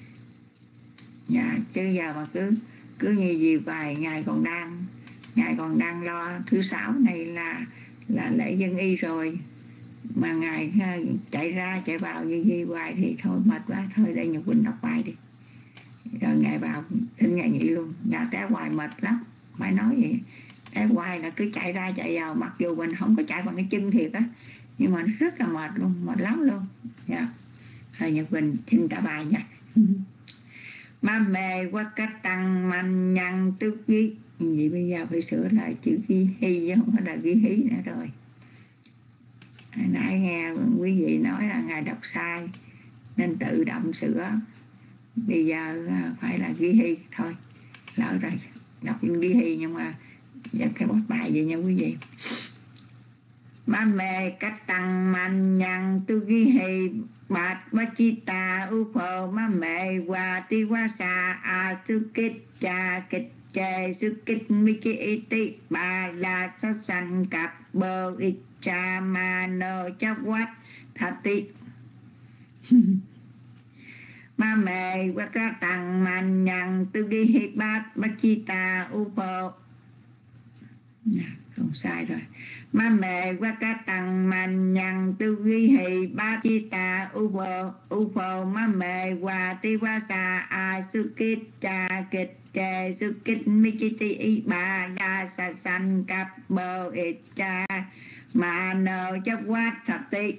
Dạ, chứ giờ mà cứ cứ như gì vài ngài còn đang ngài còn đang lo thứ sáu này là là lễ dân y rồi, mà ngài chạy ra chạy vào như gì hoài thì thôi mệt quá, thôi đây Nhật Quỳnh đọc bài đi, rồi ngài vào thỉnh ngài nghỉ luôn. Ngài té hoài mệt lắm, phải nói vậy. Té hoài là cứ chạy ra chạy vào, mặc dù mình không có chạy bằng cái chân thiệt á, nhưng mà nó rất là mệt luôn, mệt lắm luôn. Dạ, thầy Nhật Quỳnh xin trả bài nha. Ma mê quá cách tăng man nhân tức ghi. Vậy bây giờ phải sửa lại chữ ghi hy chứ không phải là ghi hí nữa rồi. Hồi nãy nghe quý vị nói là ngài đọc sai nên tự động sửa. Bây giờ phải là ghi hy thôi. Lỡ rồi, đọc ghi hy nhưng mà giờ cái bót bài vậy nha quý vị. Ma mê cách tăng man nhân tu ghi hì bát ba chi ta u phô ma mê wa ti wa sa a su kích cha kích chê su kích mi ki y ti ba la sa san cặp bơ ít cha ma nô chắp quát thà ti. Ma mê wa cách tăng man nhân tu ghi hì bát ba chi ta u phô. không sai rồi. Ma mê qua cá tăng man nhằng tu ghi hì ba chi ta u phô u phô ma mê qua ti qua sa a su kít cha kít chê su kít mi chi ti y ba la sa san cặp bơ ít cha ma nơ chấp quát thật ti.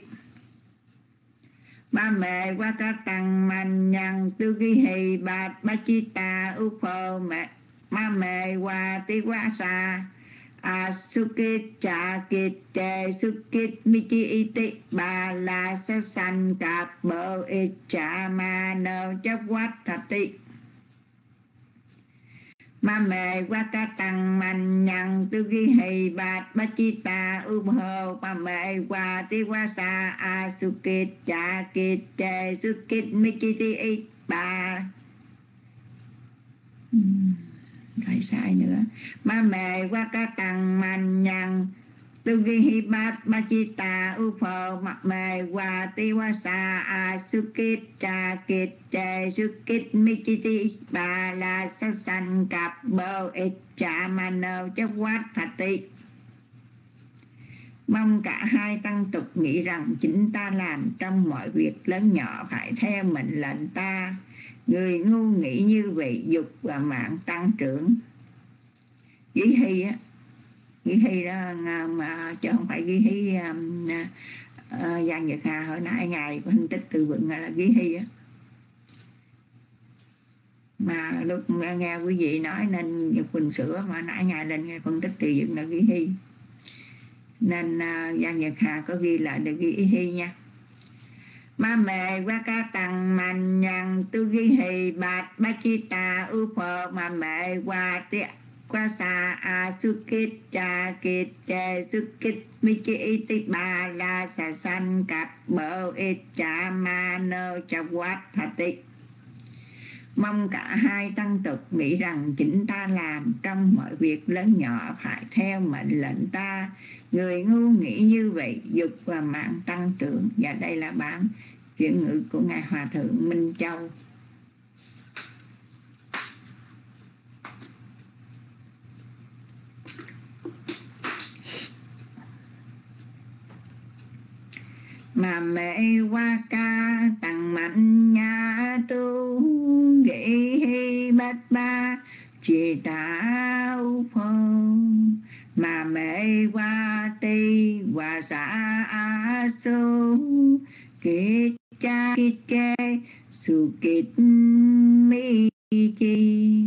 Ma mê qua cá tăng man nhằng tu ghi hì ba ba chi ta u phô ma mê qua ti qua sa Asukit chakit te sukit michi iti ba la sa san cặp bơ ít cha ma nơ chấp quát thật ti. Ma mê qua ta tăng man nhằng tu ghi hì bát ba chi ta u hơ ma mê qua ti qua sa asukit chakit te sukit michi iti ba. Thấy sai nữa. Ma mê qua cá tăng man nhằng tu ghi hi bát ba chi ta u phơ mặt mê qua ti qua sa a su kít cha kít chê su kít mi chi ti ba la sa san cặp bơ ít cha ma nơ chấp quát thạch ti. Mong cả hai tăng tục nghĩ rằng chính ta làm trong mọi việc lớn nhỏ phải theo mệnh lệnh ta. Người ngu nghĩ như vậy dục và mạng tăng trưởng. Ghi hy á, ghi hy đó mà chứ không phải ghi hy um, uh, Giang Nhật Hà hồi nãy ngài phân tích từ vựng là ghi hy á. Mà lúc nghe quý vị nói nên Nhật Quỳnh sửa mà nãy ngài lên ngài phân tích từ vựng là ghi hy. Nên uh, Giang Nhật Hà có ghi lại được ghi hy nha. Ma mê qua cá tăng man nhằng tu ghi hì bát ba chi ta u phơ ma mê qua ti qua sa a su kít cha kít chê su kít mi chi y ti ba la sa san cặp bơ ít cha ma nơ chấp quát thạch ti. Mong cả hai tăng tục nghĩ rằng chính ta làm trong mọi việc lớn nhỏ phải theo mệnh lệnh ta. Người ngu nghĩ như vậy dục và mạng tăng trưởng. Và đây là bản chuyển ngữ của Ngài Hòa Thượng Minh Châu. Mà mẹ qua ca tăng mạnh nhà tu nghĩ hi bát ba chỉ ta u phô mà mẹ qua ti qua xã a su kít cha kít chê su kít mi chi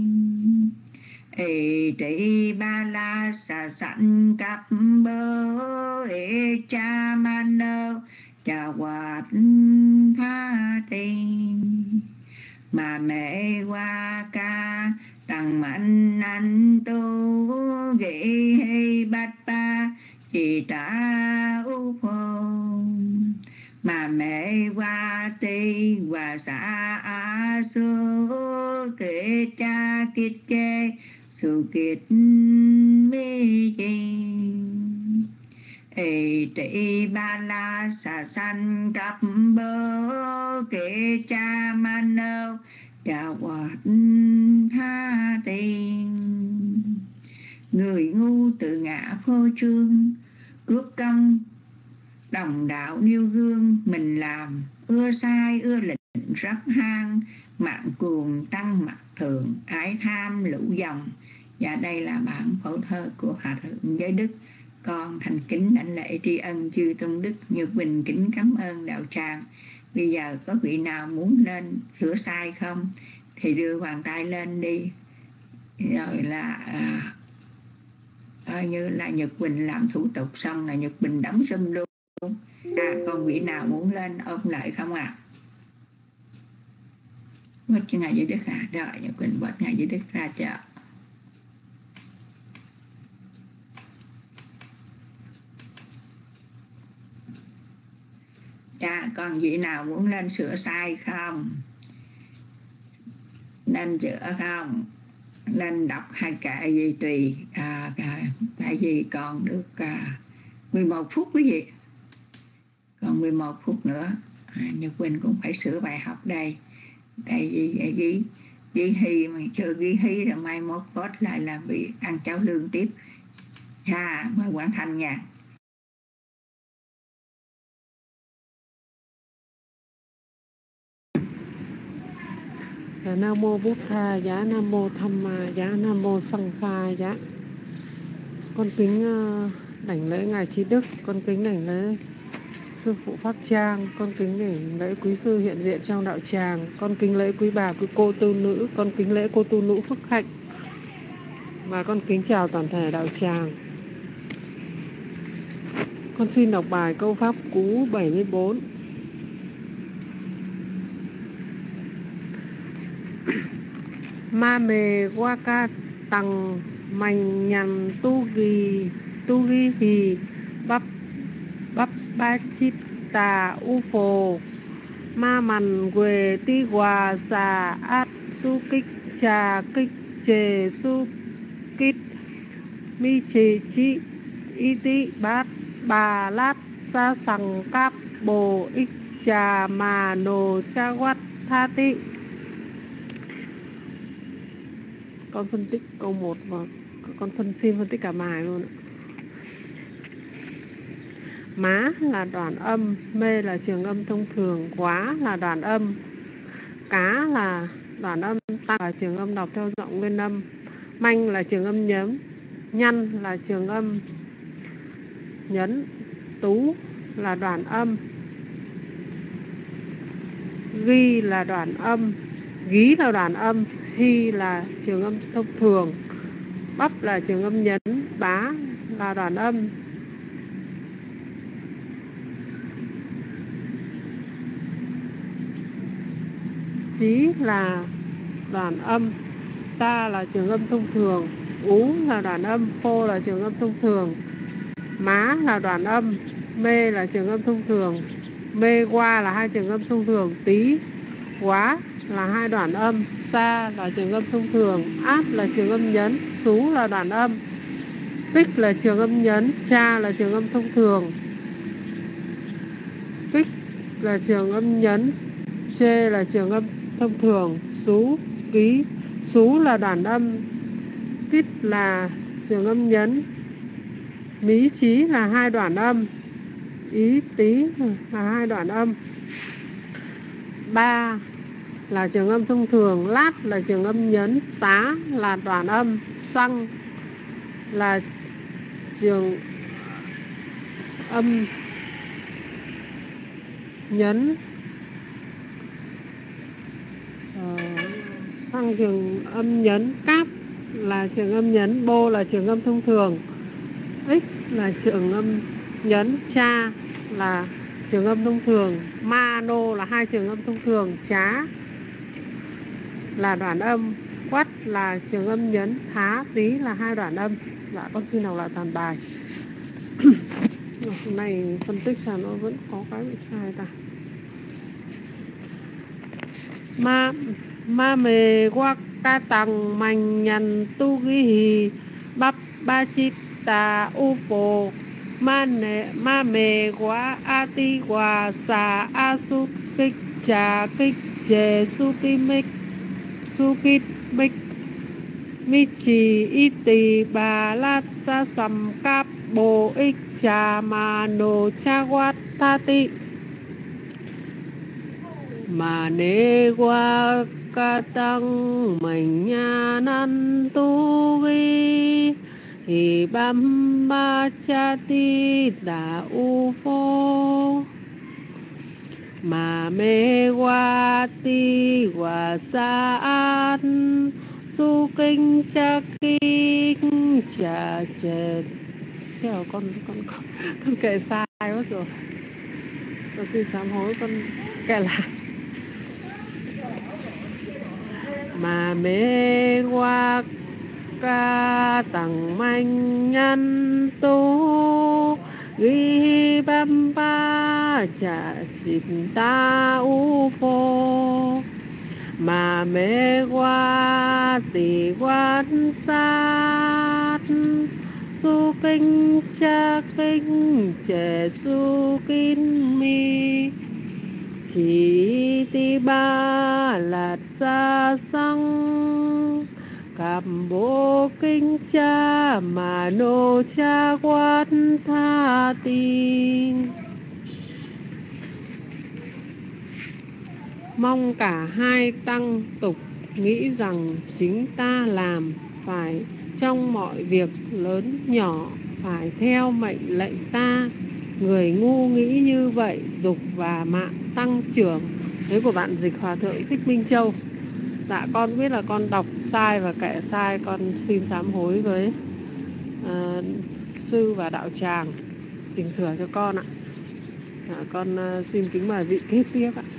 ê trị ba la sa sanh cặp bơ ê cha ma nơ cha quạt tha ti. Mà mẹ qua ca tăng mạnh anh tu ghi hay bát ba chỉ ta u phô mà mẹ qua ti qua xã a su kê cha kít chê su kít mi chi ê trị ba la sa sanh cặp bơ kê cha ma nơ cha quạt tha tiền. Người ngu tự ngã phô trương cướp công đồng đạo nêu gương mình làm ưa sai ưa lệnh rắp hang mạng cuồng tăng mặt thường ái tham lũ dòng. Và đây là bản phổ thơ của Hòa Thượng Giới Đức. Con thành kính đảnh lễ tri ân chư tôn đức, Nhật Bình kính cảm ơn đạo tràng. Bây giờ có vị nào muốn lên sửa sai không thì đưa bàn tay lên đi, rồi là à, coi như là Nhật Bình làm thủ tục xong là Nhật Bình đóng sum luôn. À, còn vị nào muốn lên ôm lại không ạ? À? Bớt cho Ngài Giới Đức à? Rồi Nhật Bình bớt Ngài Giới Đức ra chợ. Dạ, còn vị nào muốn lên sửa sai không? Lên sửa không? Lên đọc hai kệ gì tùy. À, tại vì còn được à, mười một phút quý vị. Còn mười một phút nữa à, Nhật Quỳnh cũng phải sửa bài học đây. Tại vì ghi, ghi hy mà chưa ghi hy rồi mai mốt post lại là bị ăn cháo lương tiếp. Dạ, mời Quảng Thành nha. Dạ, Nam mô Bút Tha, dạ Nam mô Tham Ma, dạ Nam mô Sanh Kha, dạ. Con kính uh, đảnh lễ ngài Trí Đức, con kính đảnh lễ sư phụ Pháp Trang, con kính đảnh lễ quý sư hiện diện trong đạo tràng, con kính lễ quý bà, quý cô tu nữ, con kính lễ cô tu nữ Phước Hạnh, và con kính chào toàn thể đạo tràng. Con xin đọc bài câu pháp cú bảy mươi bốn. Ma mê qua ca tăng mạnh nhằn tu ghi tu ghi hì bắp bắp ba chít tà u phồ ma mằn quê ti hòa xà át su kích trà kích chề su kích mi chì chi y ti bát bà lát sa sằng cáp bồ ích trà mà nồ cha quát tha ti. Con phân tích câu một và con phân xin phân tích cả bài luôn ạ. Má là đoạn âm, mê là trường âm thông thường, quá là đoạn âm, cá là đoạn âm tăng là trường âm đọc theo giọng nguyên âm, manh là trường âm nhấn, nhăn là trường âm nhấn, tú là đoạn âm, ghi là đoạn âm, gí là đoạn âm, hy là trường âm thông thường, bắp là trường âm nhấn, bá là đoạn âm, chí là đoạn âm, ta là trường âm thông thường, ú là đoạn âm, phô là trường âm thông thường, má là đoạn âm, mê là trường âm thông thường, mê qua là hai trường âm thông thường, tí quá là hai đoạn âm, sa là trường âm thông thường, át là trường âm nhấn, xú là đoạn âm, kích là trường âm nhấn, cha là trường âm thông thường, kích là trường âm nhấn, chê là trường âm thông thường, xú ký xú là đoạn âm, kích là trường âm nhấn, mí chí là hai đoạn âm, ý tí là hai đoạn âm, ba là trường âm thông thường, lát là trường âm nhấn, xá là đoạn âm, xăng là trường âm nhấn, ờ, xăng trường âm nhấn, cáp là trường âm nhấn, bô là trường âm thông thường, ích là trường âm nhấn, cha là trường âm thông thường, ma nô là hai trường âm thông thường, chá là đoạn âm, quắt là trường âm nhấn, thá tí là hai đoạn âm. Dạ, con xin đọc lại toàn bài. Hôm nay phân tích sao nó vẫn có cái bị sai ta. Ma ma mê qua ca tăng mạnh nhằn tu ghi hì bắp ba chít tà u phồ ma nệ ma mê qua a ti qua xà a su kích trà kích chề su ki mích su ki mích mi trì y tì bà lát sa sầm cáp bồ ích trà mà nồ cha quát tha ti. Mà nê qua ca tăng mạnh nha nan tu vi hi bam ma cha ti đà u phô mà mê qua ti qua sa an su kinh cha kinh cha chết. Thế là con con con, con kể sai mất rồi. Con xin sám hối, con kể lại. Mà mê qua ca tăng mạnh nhân tu ghi bam ba cha chít ta u phô mà mê qua tỷ quan sát su kinh cha kinh chè su kinh mi chỉ ti ba lạt sa sang Tam bộ kinh cha mà nô cha quát tha tin. Mong cả hai tăng tục nghĩ rằng chính ta làm phải trong mọi việc lớn nhỏ phải theo mệnh lệnh ta. Người ngu nghĩ như vậy, dục và mạng tăng trưởng. Đấy của bạn dịch Hòa thượng Thích Minh Châu. Dạ con biết là con đọc sai và kệ sai, con xin sám hối với uh, sư và đạo tràng chỉnh sửa cho con ạ. Dạ, con uh, xin kính mời vị kế tiếp ạ.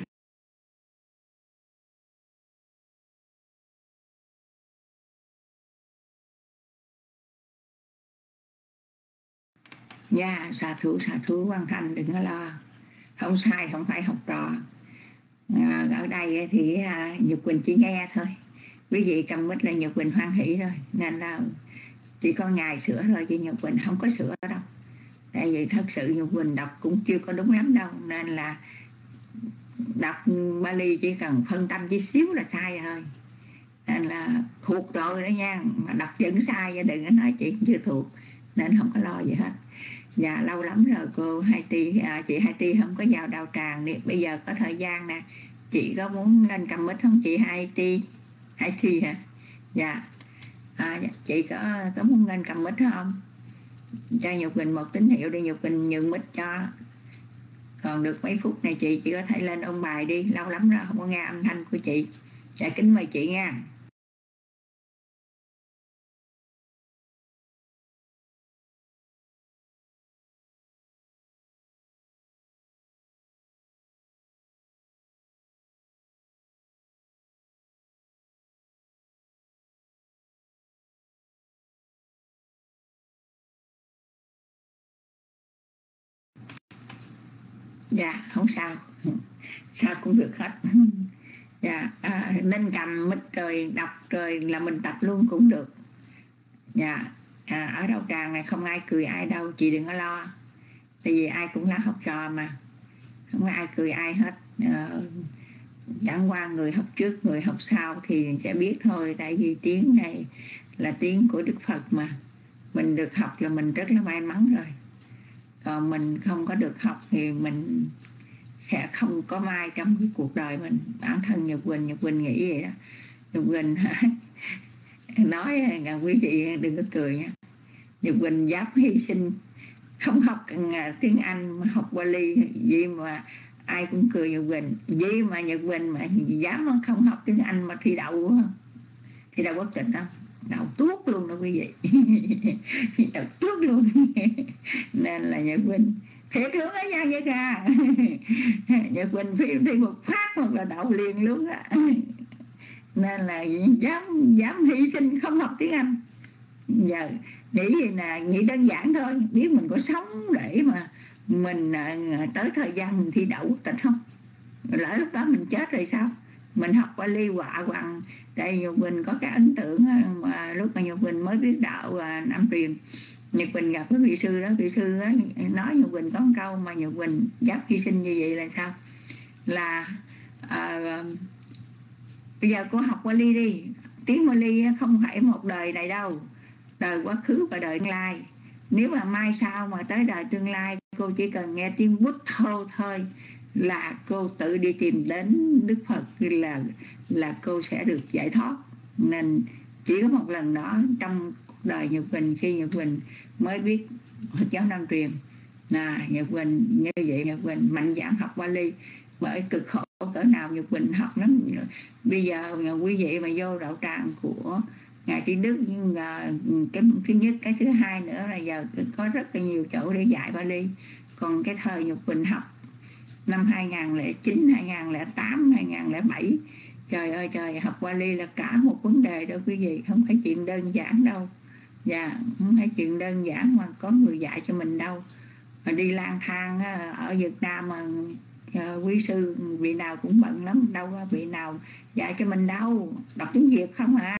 Dạ, xà thủ, xà thủ Quang Thành, đừng có lo. Không sai, không phải học trò. À, ở đây thì à, Nhật Quỳnh chỉ nghe thôi. Quý vị cầm mic là Nhật Quỳnh hoan hỷ rồi. Nên là chỉ có ngày sửa thôi, chứ Nhật Quỳnh không có sửa đâu. Tại vì thật sự Nhật Quỳnh đọc cũng chưa có đúng lắm đâu. Nên là đọc Bali chỉ cần phân tâm chút xíu là sai thôi. Nên là thuộc rồi đó nha. Mà đọc vẫn sai, đừng có nói chị chưa thuộc. Nên không có lo gì hết. Dạ lâu lắm rồi cô Hai Ti, à, chị Hai Ti không có vào đạo tràng. Bây giờ có thời gian nè, chị có muốn lên cầm mic không chị Hai Ti? Hai Ti hả? Dạ, à, chị có có muốn lên cầm mic không? Cho Nhật Quỳnh một tín hiệu để Nhật Quỳnh nhường mic cho. Còn được mấy phút này chị chỉ có thể lên ôn bài đi. Lâu lắm rồi không có nghe âm thanh của chị. Dạ kính mời chị nha. Dạ không sao, sao cũng được hết. Dạ à, nên cầm mic rồi đọc rồi là mình tập luôn cũng được. Dạ à, ở đạo tràng này không ai cười ai đâu, chị đừng có lo. Tại vì ai cũng là học trò mà, không có ai cười ai hết. à, Chẳng qua người học trước người học sau thì sẽ biết thôi. Tại vì tiếng này là tiếng của Đức Phật mà, mình được học là mình rất là may mắn rồi. Còn mình không có được học thì mình sẽ không có mai trong cái cuộc đời mình. Bản thân Nhật Quỳnh, Nhật Quỳnh nghĩ vậy đó. Nhật Quỳnh nói là quý vị đừng có cười nha. Nhật Quỳnh dám hy sinh không học tiếng Anh mà học Bali, vậy mà ai cũng cười Nhật Quỳnh. Vậy mà Nhật Quỳnh mà dám không học tiếng Anh mà thi đậu, thi đậu quốc tịch đâu, đậu tuốt luôn đó quý vị. Đậu tuốt luôn. Nên là Nhật Quỳnh thiệt hướng ở nha vậy cả. Nhật Quỳnh phim thì một phát một là đậu liền luôn á. Nên là dám dám hy sinh không học tiếng Anh. Giờ nghĩ gì nè, nghĩ đơn giản thôi, biết mình có sống để mà mình tới thời gian mình thi đậu quốc tịch không? Lỡ lúc đó mình chết rồi sao? Mình học Bali họa hoàng. Tại Nhật Quỳnh có cái ấn tượng mà lúc mà Nhật Quỳnh mới biết đạo Nam truyền, Nhật Quỳnh gặp cái vị sư đó, vị sư đó nói Nhật Quỳnh có một câu mà Nhật Quỳnh dám hy sinh như vậy là sao? Là à, bây giờ cô học Bali đi, tiếng Bali không phải một đời này đâu, đời quá khứ và đời tương lai. Nếu mà mai sau mà tới đời tương lai cô chỉ cần nghe tiếng Bút thô thôi là cô tự đi tìm đến Đức Phật, là là cô sẽ được giải thoát. Nên chỉ có một lần đó trong cuộc đời Nhật Quỳnh, khi Nhật Quỳnh mới biết Phật giáo Nam truyền, là Nhật Quỳnh như vậy, Nhật Quỳnh mạnh dạn học Bali. Bởi cực khổ cỡ nào Nhật Quỳnh học lắm. Bây giờ quý vị mà vô đạo tràng của Ngài Trí Đức, nhưng cái thứ nhất, cái thứ hai nữa là giờ có rất là nhiều chỗ để dạy Bali. Còn cái thời Nhật Quỳnh học năm hai không không chín, hai không không tám, hai không không bảy, trời ơi trời, học Bali là cả một vấn đề đó quý vị, không phải chuyện đơn giản đâu. Dạ, không phải chuyện đơn giản mà có người dạy cho mình đâu. Mà đi lang thang ở Việt Nam mà quý sư vị nào cũng bận lắm, đâu có vị nào dạy cho mình đâu, đọc tiếng Việt không à.